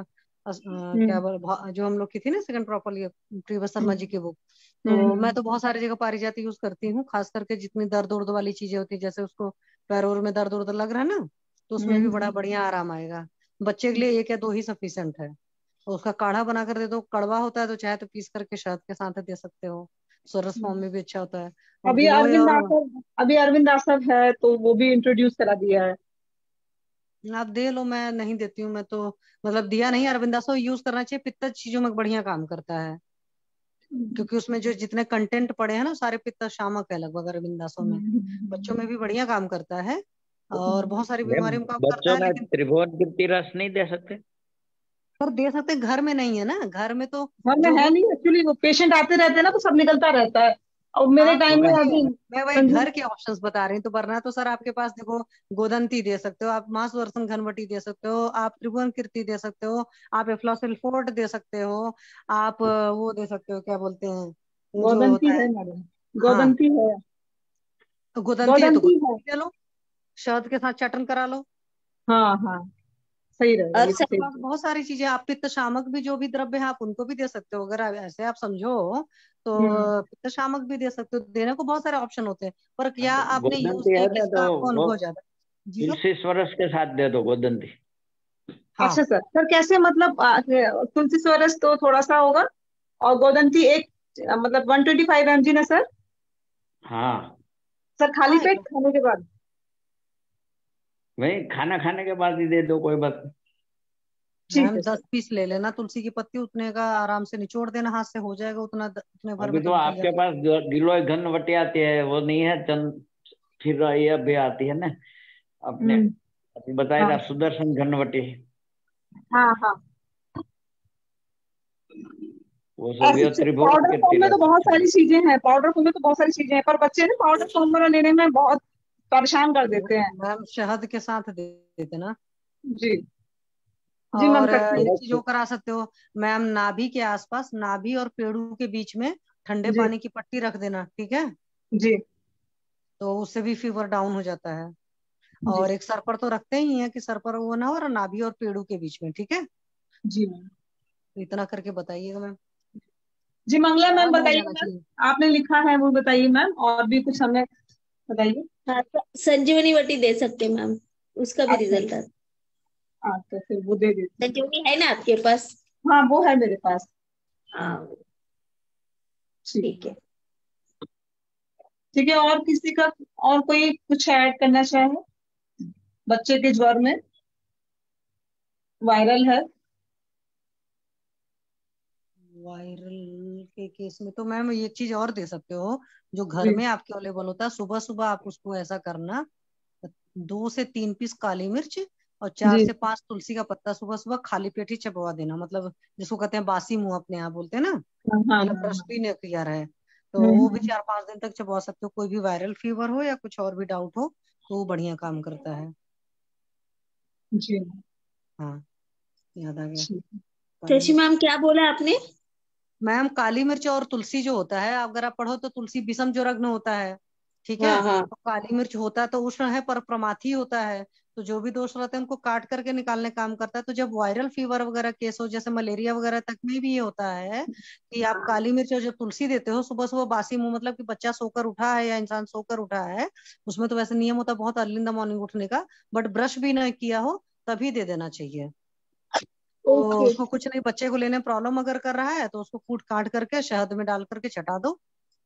क्या हम्म। जो हम लोग की थी ना second properly, previous Sharma ji की बुक। तो मैं हम्म। तो बहुत सारी जगह पारिजात यूज करती हूँ, खास करके जितनी दर्द उर्द वाली चीजें होती है, जैसे उसको पैरों में दर्द उर्द लग रहा है ना, तो उसमें भी बड़ा हम्म। बढ़िया आराम आएगा। बच्चे के लिए 1 या 2 ही सफिशियंट है। तो उसका काढ़ा बना कर दे दो, कड़वा होता है तो चाहे तो पीस करके शहद के साथ दे सकते हो। सोरस फॉर्म में भी अच्छा होता है। और अभी गिलोय अरविंद और आसव, अभी अरविंद आसव है, तो वो भी इंट्रोड्यूस करा दिया है। आप दे लो, मैं नहीं देती हूँ मैं तो। मतलब दिया नहीं, अरविंदासो यूज करना चाहिए, पित्त चीजों में बढ़िया काम करता है। क्योंकि उसमें जो जितने कंटेंट पड़े हैं ना सारे पित्त शामक है लगभग अरविंदासो में। बच्चों में भी बढ़िया काम करता है, और बहुत सारी मैम बीमारी में काम करता बच्चों है, में लेकिन त्रिभुवन कीर्ति रस नहीं दे सकते? पर दे सकते हैं, घर में नहीं है ना, घर में तो घर में जो है वो। नहीं एक्चुअली, वो पेशेंट आते रहते हैं ना, तो सब निकलता रहता है, और मेरे आप टाइम में अभी मैं वही संजीव घर के ऑप्शंस बता रही हूँ। तो वरना तो सर आपके पास देखो, गोदंती दे सकते हो आप, मां सुदर्शन घनवटी दे सकते हो आप, त्रिभुवन कीर्ति दे सकते हो आप, एफ्लॉसिल फोर्ट दे सकते हो आप, वो दे सकते हो क्या बोलते हैं ये जो गोदंती होता है। है मैडम, हाँ, गोदंती है, तो गोदंती है तो गोदंती है। गोदंती ले लो, शहद के साथ चटन करा लो। हाँ हाँ, सही रहेगा, और ये तो सर आपके सही पास बहुत सारी चीजें, आप पित्त शामक भी जो भी द्रव्य है आप उनको भी दे सकते हो, अगर ऐसे आप समझो हम्म। तो पित्त शामक भी दे सकते हो। देने को बहुत सारे ऑप्शन होते हैं, पर हाँ, क्या तो आपने यूज गोदंती किया, है ना, किसका तो आपको वो अनुभव ज्यादा। जी सर। तुलसी स्वरस के साथ दे दो गोदंती। हाँ अच्छा सर, सर कैसे मतलब तुलसी स्वरस तो थोड़ा सा होगा, और गोदंती एक मतलब 125 mg ना सर? हाँ, सर खाली हाँ पेट खाने के बाद? वही खाना खाने के बाद ही दे दो, कोई बात नहीं। ठीक मैम है सर। 10 पीस ले लेना तुलसी की पत्ती, उतने का आराम से निचोड़ देना हाथ से, हो जाएगा उतना, उतने भर अभी में तो तो निकल आपके जाएगा। पास गिलोय घनवटी आती है, वो नहीं है चंद, फिर ये अभी आती है ना अपने, हम्म। अभी बताया हाँ था सुदर्शन घनवटी, हाँ हाँ। वो सब ये ऐसे त्रिभुवन पाउडर फॉर्म कीर्ति में तो बहुत रहती है। सारी चीजें हैं, पाउडर फॉर्म में तो बहुत सारी चीजें हैं, पर बच्चे ना पाउडर फॉर्म में लेने में बहुत परेशान कर देते हैं। मैम शहद के साथ दे देते ना। जी। जी मैम और करती एक हूँ। चीज वो करा सकते हो मैम, नाभि के आसपास, नाभि और पेड़ू के बीच में ठंडे जी पानी की पट्टी रख देना, ठीक है। जी तो उससे भी फीवर डाउन हो जाता है। जी और एक सर पर तो रखते ही है कि सर पर वो ना हो, और नाभि और पेड़ू के बीच में, ठीक है। जी मैम। तो इतना करके बताइएगा मैम, जी मंगला मैम आराम हो बताइए जाना मैम, चाहिए। आपने लिखा है वो बताइए मैम, और भी कुछ हमें बताइए। हाँ, संजीवनी वटी दे सकते हैं मैम, उसका भी अच्छा। रिजल्ट आता है। हाँ तो फिर वो दे देती हूँ। संजीवनी है ना आपके पास? हाँ वो है मेरे पास। हाँ, ठीक। ठीक है। ठीक है, और किसी का और कोई कुछ ऐड करना चाहे बच्चे के ज्वर में? वायरल है? वायरल के केस में तो मैम एक चीज और दे सकते हो, जो घर जी में आपके अवेलेबल होता है, सुबह सुबह आप उसको ऐसा करना, 2 से 3 पीस काली मिर्च और चार जी। से पांच तुलसी का पत्ता सुबह सुबह खाली पेट ही चबवा देना, मतलब जिसको कहते हैं बासी मुंह अपने यहाँ बोलते हैं ना, हाँ हाँ मतलब हाँ ब्रश हाँ। भी नहीं किया रहे, तो वो भी हम्म। 4-5 दिन तक चबवा सकते हो। कोई भी वायरल फीवर हो या कुछ और भी डाउट हो तो वो बढ़िया काम करता है। जी हाँ, याद आ गया। ठीक है। काली शशि मिर्च, मैम क्या बोला आपने? मैम काली मिर्च और तुलसी जो होता है, अगर आप पढ़ो तो तुलसी विषम जो रग्न होता है, ठीक है। हाँ हाँ। तो काली मिर्च होता है तो उष्ण है पर प्रमाथी होता है, तो जो भी दोष रहते हैं उनको काट करके निकालने काम करता है। तो जब वायरल फीवर वगैरह केस हो, जैसे मलेरिया वगैरह तक में भी ये होता है कि आप काली मिर्च और जब तुलसी देते हो सुबह सुबह बासी मुंह, मतलब कि बच्चा सोकर उठा है या इंसान सोकर उठा है, उसमें तो वैसे नियम होता है बहुत अर्ली इन द मॉर्निंग उठने का, बट ब्रश भी नहीं किया हो तभी दे देना चाहिए। तो ओके। उसको कुछ नहीं, बच्चे को लेने प्रॉब्लम अगर कर रहा है तो उसको कूट काट करके शहद में डाल करके चटा दो।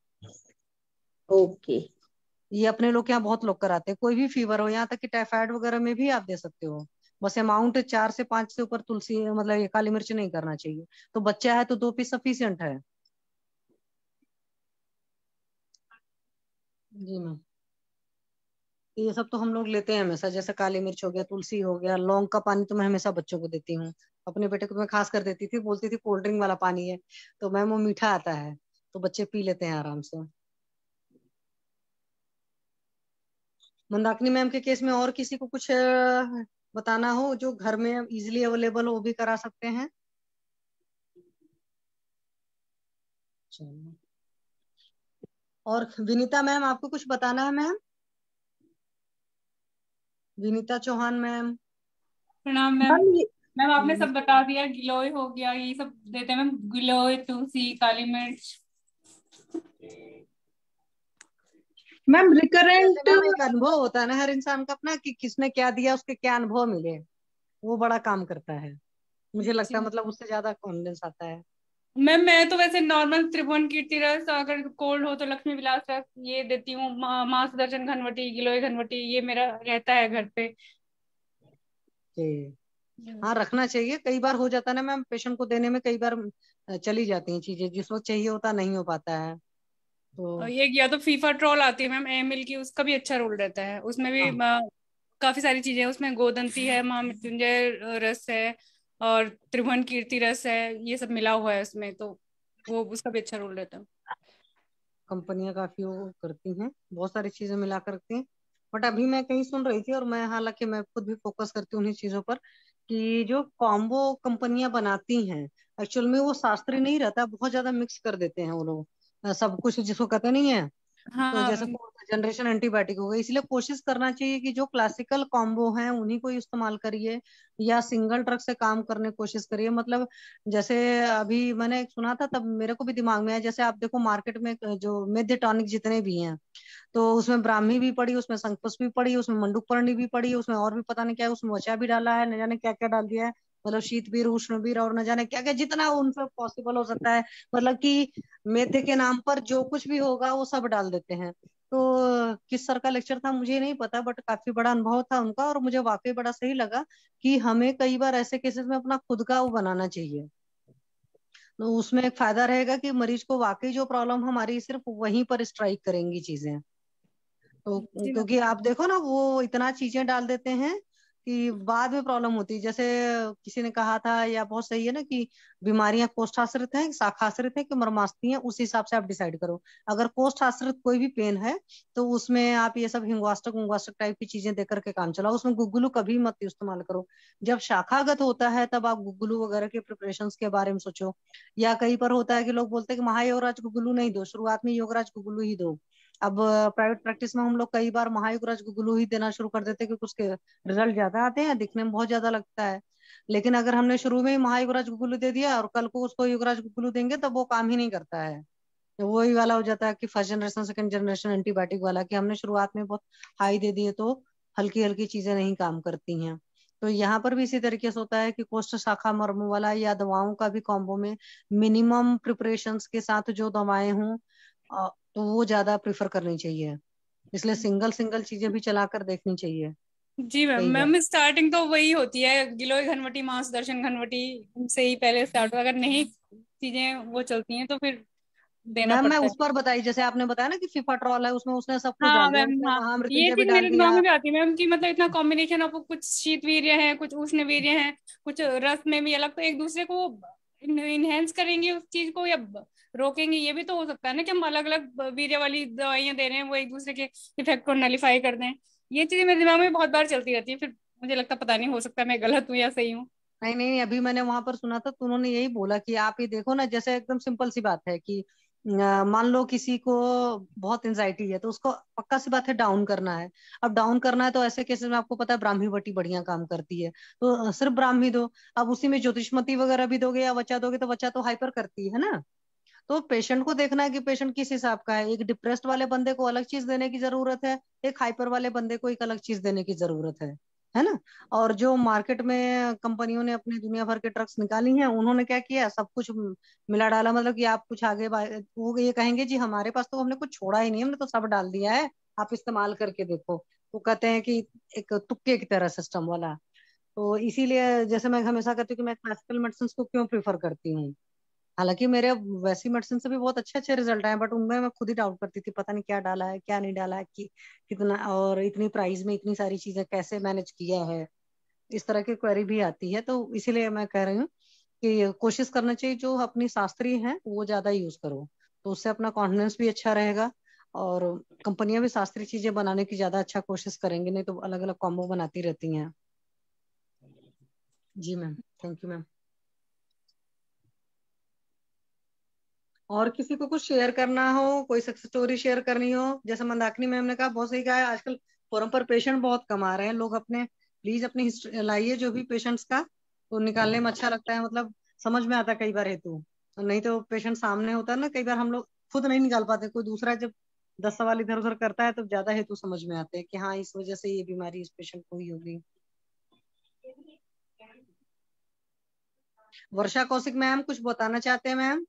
ओके। ये अपने लोग यहाँ बहुत लोग कराते हैं, कोई भी फीवर हो, यहाँ तक कि टाइफाइड वगैरह में भी आप दे सकते हो। बस अमाउंट 4 से 5 से ऊपर तुलसी, मतलब ये काली मिर्च नहीं करना चाहिए। तो बच्चा है तो 2 पीस सफिशियंट है। जी मैम, ये सब तो हम लोग लेते हैं हमेशा, जैसे काली मिर्च हो गया, तुलसी हो गया, लौंग का पानी तो मैं हमेशा बच्चों को देती हूँ। अपने बेटे को मैं खास कर देती थी, बोलती थी कोल्ड ड्रिंक वाला पानी है, तो मैम वो मीठा आता है तो बच्चे पी लेते हैं आराम से। मंदाकिनी मैम के केस में और किसी को कुछ बताना हो जो घर में इजीली अवेलेबल हो, वो भी करा सकते हैं। चलो, और विनीता मैम आपको कुछ बताना है मैम? विनीता चौहान मैम। प्रणाम मैम। मैम मैम आपने सब बता दिया, गिलोय हो गया, ये सब देते हैं मैम, गिलोय, तुलसी, काली मिर्च। मैम जैसे रिकरेंट। मैम एक अनुभव होता है ना हर इंसान का अपना, कि किसने क्या दिया उसके क्या अनुभव मिले, वो बड़ा काम करता है। मुझे लगता है जी मतलब उससे ज्यादा कॉन्फिडेंस आता है। मैम, मैं तो वैसे नॉर्मल त्रिभुवन कीर्ति रस, अगर कोल्ड हो तो लक्ष्मी विलास रस ये देती हूँ, माँ सुदर्शन घनवटी, गिलोय घनवटी, ये मेरा रहता है घर पे। जी हाँ, रखना चाहिए। कई बार हो जाता है ना मैम, पेशेंट को देने में कई बार चली जाती हैं चीजें, जिस वक्त चाहिए होता नहीं हो पाता है और तो। ये या तो फीफा ट्रॉल आती है मैम एमिल की, उसका भी अच्छा रोल रहता है, उसमें भी हाँ काफी सारी चीजें हैं, उसमें गोदंती है, महामृत्युंजय रस है, और त्रिभुवन कीर्ति रस है, ये सब मिला हुआ है उसमें, तो वो उसका भी अच्छा रोल रहता है। कंपनियां काफी वो करती हैं, बहुत सारी चीजें मिला करती हैं। बट अभी मैं कहीं सुन रही थी, और मैं हालांकि मैं खुद भी फोकस करती हूँ उन्हीं चीजों पर, कि जो कॉम्बो कंपनियां बनाती हैं एक्चुअल में वो शास्त्रीय नहीं रहता, बहुत ज्यादा मिक्स कर देते हैं वो लोग, सब कुछ जिसको कहते नहीं है। तो हाँ जैसे फोर्थ जनरेशन एंटीबायोटिक हो गई, इसलिए कोशिश करना चाहिए कि जो क्लासिकल कॉम्बो हैं उन्हीं को इस्तेमाल करिए, या सिंगल ड्रग से काम करने की कोशिश करिए। मतलब जैसे अभी मैंने एक सुना था, तब मेरे को भी दिमाग में है, जैसे आप देखो मार्केट में जो मेद्य टॉनिक जितने भी हैं, तो उसमें ब्राह्मी भी पड़ी, उसमें शंखपुष्प भी पड़ी, उसमें मंडूकपर्णी भी पड़ी, उसमें और भी पता नहीं क्या है, उसमें वचा भी डाला है, न जाने क्या क्या डाल दिया है। मतलब शीतवीर, उष्णवीर, और न जाने क्या क्या जितना उनसे पॉसिबल हो सकता है, मतलब कि मेथे के नाम पर जो कुछ भी होगा वो सब डाल देते हैं। तो किस सर का लेक्चर था मुझे नहीं पता, बट काफी बड़ा अनुभव था उनका, और मुझे वाकई बड़ा सही लगा कि हमें कई बार ऐसे केसेस में अपना खुद का वो बनाना चाहिए। तो उसमें एक फायदा रहेगा कि मरीज को वाकई जो प्रॉब्लम हमारी सिर्फ वहीं पर स्ट्राइक करेंगी चीजें। तो जी मैम। क्योंकि आप देखो ना, वो इतना चीजें डाल देते हैं कि बाद में प्रॉब्लम होती है। जैसे किसी ने कहा था, या बहुत सही है ना, कि बीमारियां कोष्ठ आश्रित हैं, शाखा आश्रित है कि मर्मास्ती हैं, उस हिसाब से आप डिसाइड करो। अगर कोष्ठ आश्रित कोई भी पेन है तो उसमें आप ये सब हिंगवास्टक उंगवास्टक टाइप की चीजें दे करके काम चलाओ, उसमें गुग्गुलू कभी मत इस्तेमाल करो। जब शाखागत होता है तब आप गुग्गुलू वगैरह के प्रिपरेशन के बारे में सोचो। या कहीं पर होता है कि लोग बोलते हैं कि महायोगराज गुग्गुलू नहीं दो, शुरुआत में योगराज गुग्गुलू ही दो। अब प्राइवेट प्रैक्टिस में हम लोग कई बार महायुगराज गुगुलू ही देना शुरू कर देते हैं, क्योंकि उसके रिजल्ट ज्यादा आते हैं, दिखने में बहुत ज्यादा लगता है। लेकिन अगर हमने शुरू में ही महायुगराज गुगुलू दे दिया और कल को उसको युगराज गुगुलू देंगे, तब वो काम ही नहीं करता है। तो वही वाला हो जाता है कि first generation second generation antibiotic वाला, कि हमने शुरुआत में बहुत हाई दे दिए तो हल्की हल्की चीजें नहीं काम करती हैं। तो यहाँ पर भी इसी तरीके से होता है कि कोष्ठ शाखा मर्म वाला या दवाओं का भी कॉम्बो में मिनिमम प्रिपरेशंस के साथ जो दवाएं हों, तो वो ज्यादा प्रेफर करनी चाहिए। इसलिए सिंगल सिंगल चीजें भी चलाकर देखनी चाहिए जी मैम। कई बार। मैम स्टार्टिंग तो वही होती है, गिलोय घनवटी, मांस दर्शन घनवटी से ही पहले स्टार्ट हो, अगर नहीं चीजें वो चलती हैं तो फिर देना मैम मैं पड़ता है। उस पर बताई, जैसे आपने बताया ना कि फिफाट्रॉल है, उसमें उसने सब कुछ हाँ डाल दिया, मैम। उसने हाँ, ये महामृत्युंजय भी चीज डाल मेरे दिमाग दिया। में भी आती है मैम, कि मतलब इतना कॉम्बिनेशन ऑफ कुछ शीत वीर्य है, कुछ उष्ण वीर्य है, कुछ रस में भी अलग, तो एक दूसरे को इनहेंस करेंगे उस चीज को या रोकेंगे। ये भी तो हो सकता है ना कि हम अलग अलग वीर्य वाली दवाइयां दे रहे हैं, वो एक दूसरे के इफेक्ट को नलीफाई कर दें। ये चीजें मेरे दिमाग में बहुत बार चलती रहती है, फिर मुझे लगता पता नहीं, हो सकता मैं गलत हूँ या सही हूँ। नहीं नहीं नहीं, अभी मैंने वहां पर सुना था तो उन्होंने यही बोला कि आप ये देखो ना, जैसे एकदम सिंपल सी बात है कि मान लो किसी को बहुत एंजाइटी है, तो उसको पक्का सी बात है डाउन करना है। अब डाउन करना है तो ऐसे केसेस में आपको पता है ब्राह्मी बटी बढ़िया काम करती है, तो सिर्फ ब्राह्मी दो। अब उसी में ज्योतिषमती वगैरह भी दोगे या वचा दोगे, तो वचा तो हाइपर करती है ना। तो पेशेंट को देखना है कि पेशेंट किस हिसाब का है। एक डिप्रेस्ड वाले बंदे को अलग चीज देने की जरूरत है, एक हाइपर वाले बंदे को एक अलग चीज देने की जरूरत है ना। और जो मार्केट में कंपनियों ने अपनी दुनिया भर के ड्रग्स निकाली हैं, उन्होंने क्या किया, सब कुछ मिला डाला। मतलब कि आप कुछ आगे वो ये कहेंगे जी हमारे पास तो हमने कुछ छोड़ा ही नहीं, हमने तो सब डाल दिया है, आप इस्तेमाल करके देखो। वो कहते हैं कि एक तुक्के की तरह सिस्टम वाला। तो इसीलिए जैसे मैं हमेशा कहती हूँ कि मैं क्लासिकल मेडिसिन को क्यों प्रीफर करती हूँ। हालांकि मेरे वैसी मेडिसिन से भी बहुत अच्छे अच्छे रिजल्ट आए, बट उनमें मैं खुद ही डाउट करती थी, पता नहीं क्या डाला है क्या नहीं डाला है, कि कितना, और इतनी प्राइस में इतनी सारी चीजें कैसे मैनेज किया है। इस तरह की क्वेरी भी आती है। तो इसीलिए मैं कह रही हूँ कि कोशिश करना चाहिए जो अपनी शास्त्रीय है वो ज्यादा यूज करो, तो उससे अपना कॉन्फिडेंस भी अच्छा रहेगा। और कंपनियां भी शास्त्रीय चीजें बनाने की ज्यादा अच्छा कोशिश करेंगे, नहीं तो अलग अलग कॉम्बो बनाती रहती हैं। जी मैम, थैंक यू मैम। और किसी को कुछ शेयर करना हो, कोई सक्सेस स्टोरी शेयर करनी हो, जैसे मंदाकिनी मैम ने कहा, बहुत सही कहा है, आजकल फोरम पर पेशेंट बहुत कम आ रहे हैं लोग। अपने प्लीज अपनी हिस्ट्री लाइए जो भी पेशेंट्स का, तो निकालने में अच्छा लगता है, मतलब समझ में आता है कई बार हेतु। नहीं तो पेशेंट सामने होता है ना, कई बार हम लोग खुद नहीं निकाल पाते, कोई दूसरा जब 10 सवाल इधर उधर करता है तो ज्यादा हेतु समझ में आते हैं कि हाँ इस वजह से ये बीमारी इस पेशेंट को ही होगी। वर्षा कौशिक मैम कुछ बताना चाहते हैं ma'am?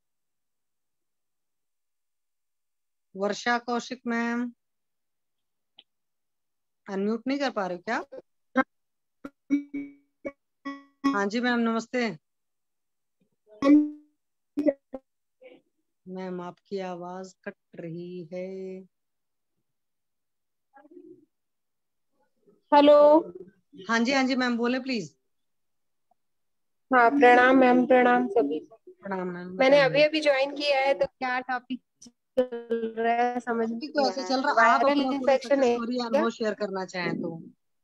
Varsha Kaushik ma'am unmute नहीं कर पा रहे हो क्या? हाँ जी मैम, नमस्ते मैम, आपकी आवाज कट रही है। हेलो। हाँ जी मैम, बोले प्लीज। हाँ, प्रणाम मैम, प्रणाम सभी को। प्रणाम मैम, मैंने बताइए। अभी अभी ज्वाइन किया है, तो क्या टॉपिक चल रहा है समझ अभी नहीं तो आ ऐसे रहा चल है। रहा, आप वायरल अपना कोई इन्फेक्शन सक्सेस है स्टोरी या क्या? अनुभव शेयर करना चाहें तो।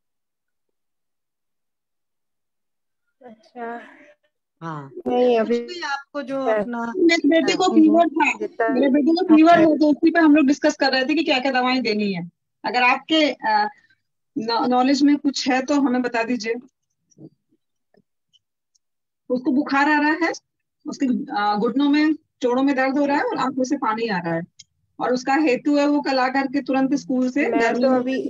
अच्छा हाँ, नहीं कुछ अभी भी आपको जो अपना मेरे बेटे को फीवर था, जितना मेरे बेटे को फीवर है, तो उसी पे हम लोग डिस्कस कर रहे थे कि क्या क्या दवाएं देनी है। अगर आपके नॉलेज में कुछ है तो हमें बता दीजिए। उसको बुखार आ रहा है, उसके घुटनों में, जोड़ों में दर्द हो रहा है और आंखों से पानी आ रहा है, और उसका हेतु है वो कल आकर के तुरंत स्कूल से मैं गर्मी तो में। अभी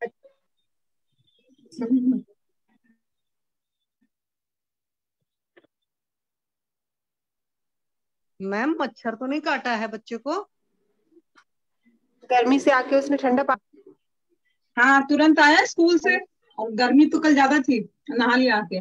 मैम मच्छर तो नहीं काटा है बच्चे को? गर्मी से आके उसने ठंडा पानी। हाँ, तुरंत आया स्कूल से, और गर्मी तो कल ज्यादा थी, नहा लिया आके।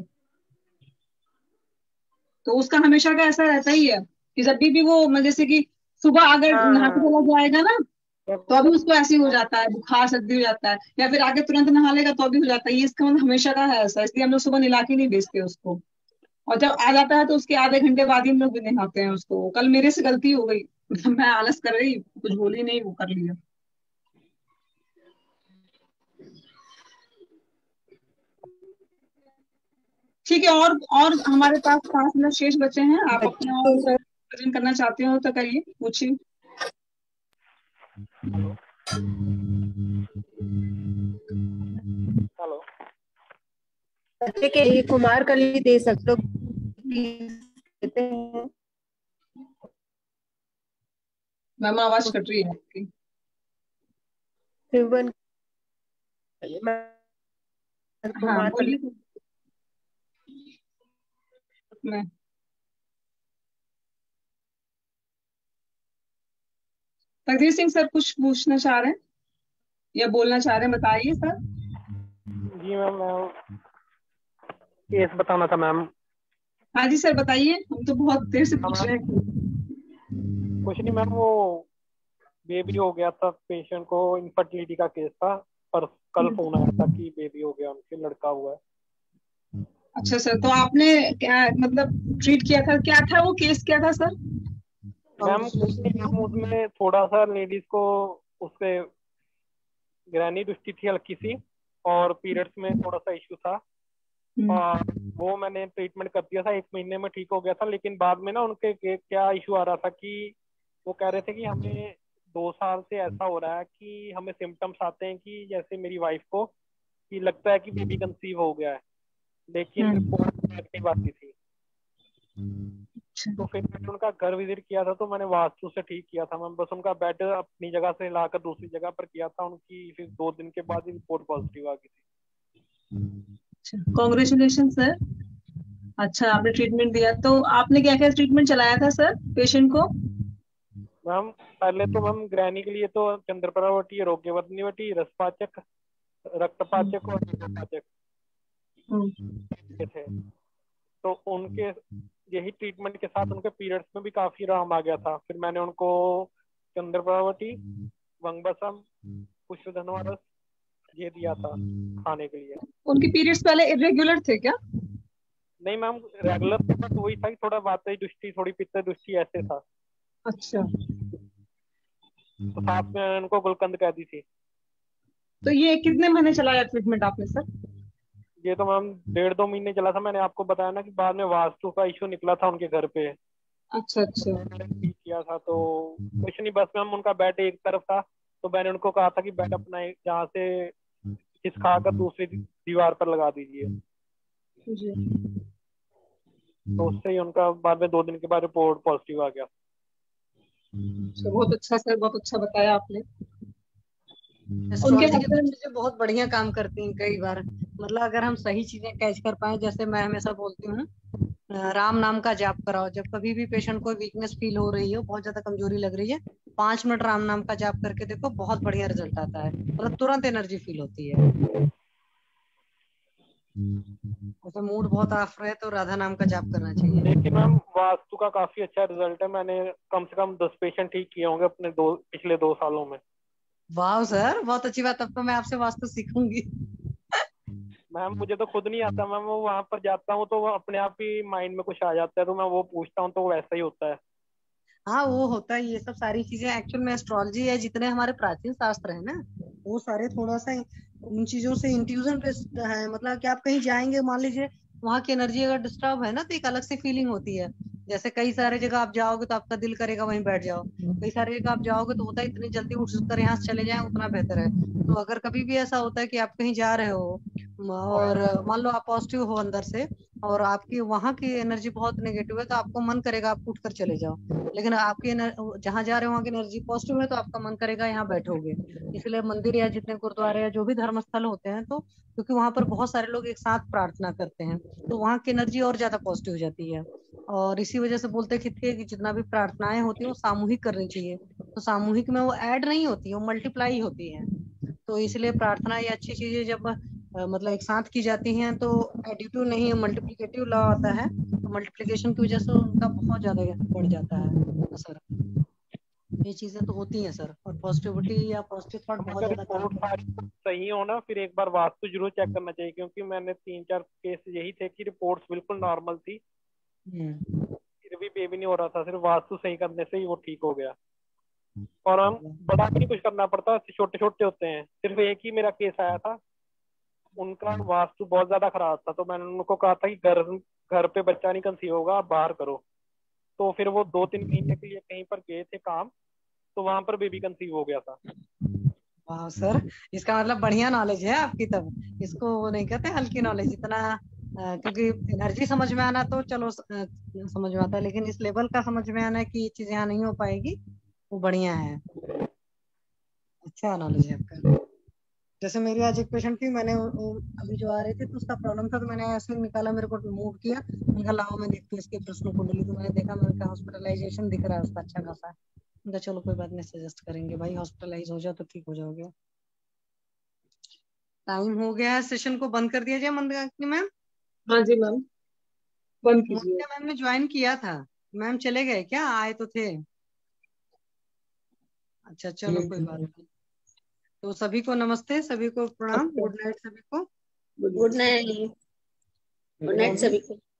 तो उसका हमेशा का ऐसा रहता ही है कि जब भी वो जैसे कि सुबह अगर हाँ नहा के हाँ चला जाएगा ना, तो अभी उसको ऐसे ही हो जाता है, बुखार सर्दी हो जाता है, या फिर आगे तुरंत नहा लेगा तो अभी हो जाता है। ये इसका मतलब हमेशा का है ऐसा, इसलिए हम लोग सुबह नहला के नहीं भेजते उसको। और जब आ जाता है तो उसके आधे घंटे बाद ही हम लोग भी नहाते हैं उसको। कल मेरे से गलती हो गई मैं आलस कर रही, कुछ बोली नहीं, वो कर लिया। ठीक है, और हमारे पास 5 मिनट शेष बचे हैं। आप अपना बच्चों और प्रेजेंट करना चाहते हो तो करिए, पूछिए। हेलो। बच्चे के लिए कुमार कली दे सकते हो, देते हैं। मैम आवाज कट रही है आपकी। च्युवन हाँ कुमार कली। बोलिए। मैं तकदीर सिंह सर कुछ पूछना चाह रहे हैं या बोलना चाह रहे हैं, बताइए सर। जी मैम, केस बताना था मैम। हाँ जी सर बताइए, हम तो बहुत देर से हाँ पूछ रहे मैम, हैं। कुछ नहीं मैम, वो बेबी हो गया था, पेशेंट को इनफर्टिलिटी का केस था, पर कल फोन आया था कि बेबी हो गया, उनके लड़का हुआ है। अच्छा सर, तो आपने क्या मतलब ट्रीट किया था, क्या था वो केस, क्या था सर? मैम कुछ नहीं मैम, उसमें थोड़ा सा लेडीज को उससे ग्रैनी दृष्टि थी हल्की सी, और पीरियड्स में थोड़ा सा इश्यू था, और वो मैंने ट्रीटमेंट कर दिया था, 1 महीने में ठीक हो गया था। लेकिन बाद में ना उनके क्या इशू आ रहा था कि वो कह रहे थे कि हमें 2 साल से ऐसा हो रहा है कि हमें सिम्टम्स आते हैं कि जैसे मेरी वाइफ को कि लगता है कि बेबी कंसीव हो गया है, लेकिन रिपोर्ट नेगेटिव आती थी। तो फिर मैंने उनका घर विजिट किया था, तो मैंने वास्तु से ठीक किया था मैम, बस उनका बेड अपनी जगह से लाकर दूसरी जगह पर किया था, उनकी फिर 2 दिन के बाद ही रिपोर्ट पॉजिटिव आ गई थी। Congratulation sir. अच्छा, आपने ट्रीटमेंट दिया, तो आपने क्या क्या ट्रीटमेंट चलाया था सर पेशेंट को? मैम पहले तो मैम ग्रैनी के लिए तो चंद्रप्रभावती, रोग्यवर्धनीवटी, रसपाचक, रक्तपाचक और पाचक थे। तो उनके यही ट्रीटमेंट के साथ उनके पीरियड्स में भी काफी आराम आ गया था। फिर मैंने उनको चंद्रप्रभावती, वंगबसम, पुष्पधनवा रस ये दिया था खाने के लिए। उनके पीरियड्स पहले इरेगुलर थे क्या? नहीं मैम, रेगुलर तो वही था कि थोड़ा वातई दृष्टि, थोड़ी पित्त दृष्टि ऐसे था। अच्छा, तो साथ में मैंने उनको गुलकंद कह दी थी। तो ये कितने महीने चलाया ट्रीटमेंट आपने सर? ये तो मैम 1.5-2 महीने चला था। मैंने आपको बताया ना कि बाद में वास्तु का इशू निकला था उनके घर पे। अच्छा अच्छा। ठीक किया था तो कुछ नहीं, बस मैम उनका बेड एक तरफ था, तो मैंने उनको कहा था कि बेड अपना एक जहाँ से खिसका कर दूसरी दीवार पर लगा दीजिए। जी। तो उससे ही उनका बाद में 2 दिन के बाद रिपोर्ट पॉजिटिव आ गया। बहुत अच्छा सर, बहुत अच्छा बताया आपने। उनके एस्ट्रोलॉजी की हस्बैंड। दृष्टि से बहुत बढ़िया काम करती हैं कई बार। मतलब अगर हम सही चीजें कैच कर पाए, जैसे मैं हमेशा बोलती हूँ राम नाम का जाप कराओ। जब कभी भी पेशेंट को वीकनेस फील हो रही हो, बहुत ज्यादा कमजोरी लग रही है, 5 मिनट राम नाम का जाप करके देखो, बहुत बढ़िया रिजल्ट आता है, मतलब तुरंत एनर्जी फील होती है। जैसे मूड बहुत ऑफ रहे तो राधा नाम का जाप करना चाहिए। लेकिन मैम वास्तु का काफी अच्छा रिजल्ट है, मैंने कम से कम 10 पेशेंट ठीक किए होंगे अपने पिछले 2 सालों में। वाह सर, बहुत अच्छी बात। अब तो मैं आपसे वास्तु सीखूंगी। मैम मुझे तो खुद नहीं आता मैम, वो वहां पर जाता हूँ तो वो अपने आप ही माइंड में कुछ आ जाता है, तो मैं वो पूछता हूँ तो वैसा ही होता है। हाँ वो होता है, ये सब सारी चीजें एक्चुअल में एस्ट्रोलॉजी है, जितने हमारे प्राचीन शास्त्र है ना, वो सारे थोड़ा सा उन चीजों से इंट्यूजन पे है। मतलब कि आप कहीं जाएंगे, मान लीजिए वहां की एनर्जी अगर डिस्टर्ब है ना, तो एक अलग सी फीलिंग होती है। जैसे कई सारे जगह आप जाओगे तो आपका दिल करेगा वहीं बैठ जाओ, कई सारे जगह आप जाओगे तो होता है इतनी जल्दी उठ कर यहाँ से चले जाएं उतना बेहतर है। तो अगर कभी भी ऐसा होता है कि आप कहीं जा रहे हो और मान लो आप पॉजिटिव हो अंदर से, और आपकी वहां की एनर्जी बहुत नेगेटिव है, तो आपको मन करेगा आप उठ कर चले जाओ। लेकिन आपकी जहाँ जा रहे हो वहां की एनर्जी पॉजिटिव है, तो आपका मन करेगा यहाँ बैठोगे। इसलिए मंदिर या जितने गुरुद्वारे या जो भी धर्म स्थल होते हैं, तो क्योंकि वहां पर बहुत सारे लोग एक साथ प्रार्थना करते हैं, तो वहां की एनर्जी और ज्यादा पॉजिटिव हो जाती है। और इसी वजह से बोलते थे कि जितना भी प्रार्थनाएं होती है वो सामूहिक करनी चाहिए। तो सामूहिक में वो ऐड नहीं होती है, वो मल्टीप्लाई होती है। तो इसलिए प्रार्थना ये अच्छी चीजें जब मतलब एक साथ की जाती हैं तो एडिटिव नहीं, मल्टीप्लिकेटिव लॉ आता है, तो मल्टीप्लिकेशन की वजह से उनका बहुत ज्यादा बढ़ जाता है असर। ये चीजें तो होती हैं सर, और पॉजिटिविटी या पॉजिटिव थॉट बहुत अगर ज्यादा काम रिपोर्ट करता है। सारी सही हो ना, फिर एक बार वास्तु जरूर चेक करना चाहिए, क्योंकि मैंने 3-4 केस यही थे कि रिपोर्ट्स बिल्कुल नॉर्मल थी, फिर भी बेबी नहीं हो रहा था, सिर्फ वास्तु सही करने से ही वो ठीक हो गया। और हम बड़ा भी नहीं कुछ करना पड़ता, छोटे छोटे होते हैं। सिर्फ एक ही मेरा केस आया था, उनका वास्तु बहुत ज्यादा खराब था, तो मैंने उनको कहा था कि घर पे बच्चा नहीं कंसीव होगा, आप बाहर करो। तो फिर वो 2-3 महीने के लिए कहीं पर गए थे काम, तो वहां पर बेबी कंसीव हो गया था। वाह सर, इसका मतलब बढ़िया नॉलेज है आपकी तब। इसको वो नहीं कहते हल्की नॉलेज इतना, क्योंकि एनर्जी समझ में आना तो चलो समझ में आता है, लेकिन इस लेवल का समझ में आना कि ये चीज यहाँ नहीं हो पाएगी, वो बढ़िया है। अच्छा नॉलेज है आपका। जैसे मेरी आज एक पेशेंट थी, मैंने अभी जो आ रहे थे तो उसका प्रॉब्लम था, तो मैंने ऐसे निकाला, मेरे को मूव किया, मैंने कहा लाओ मैं देखती हूँ इसके प्रश्न कुंडली। तो मैंने देखा, मैंने कहा हॉस्पिटलाइजेशन दिख रहा है उसका अच्छा खासा। मैंने कहा चलो कोई बात नहीं, सजेस्ट करेंगे भाई, हॉस्पिटलाइज हो जाओ तो ठीक हो जाओगे। टाइम हो गया है, सेशन को बंद कर दिया जाए मंदाकिनी मैम। हाँ जी मैम, बंद कीजिए। मोनिका मैम ने ज्वाइन किया था, मैम चले गए क्या, आए तो थे? अच्छा चलो कोई बात नहीं। तो सभी को नमस्ते, सभी को प्रणाम, गुड नाइट सभी को। गुड नाइट, गुड नाइट सभी को।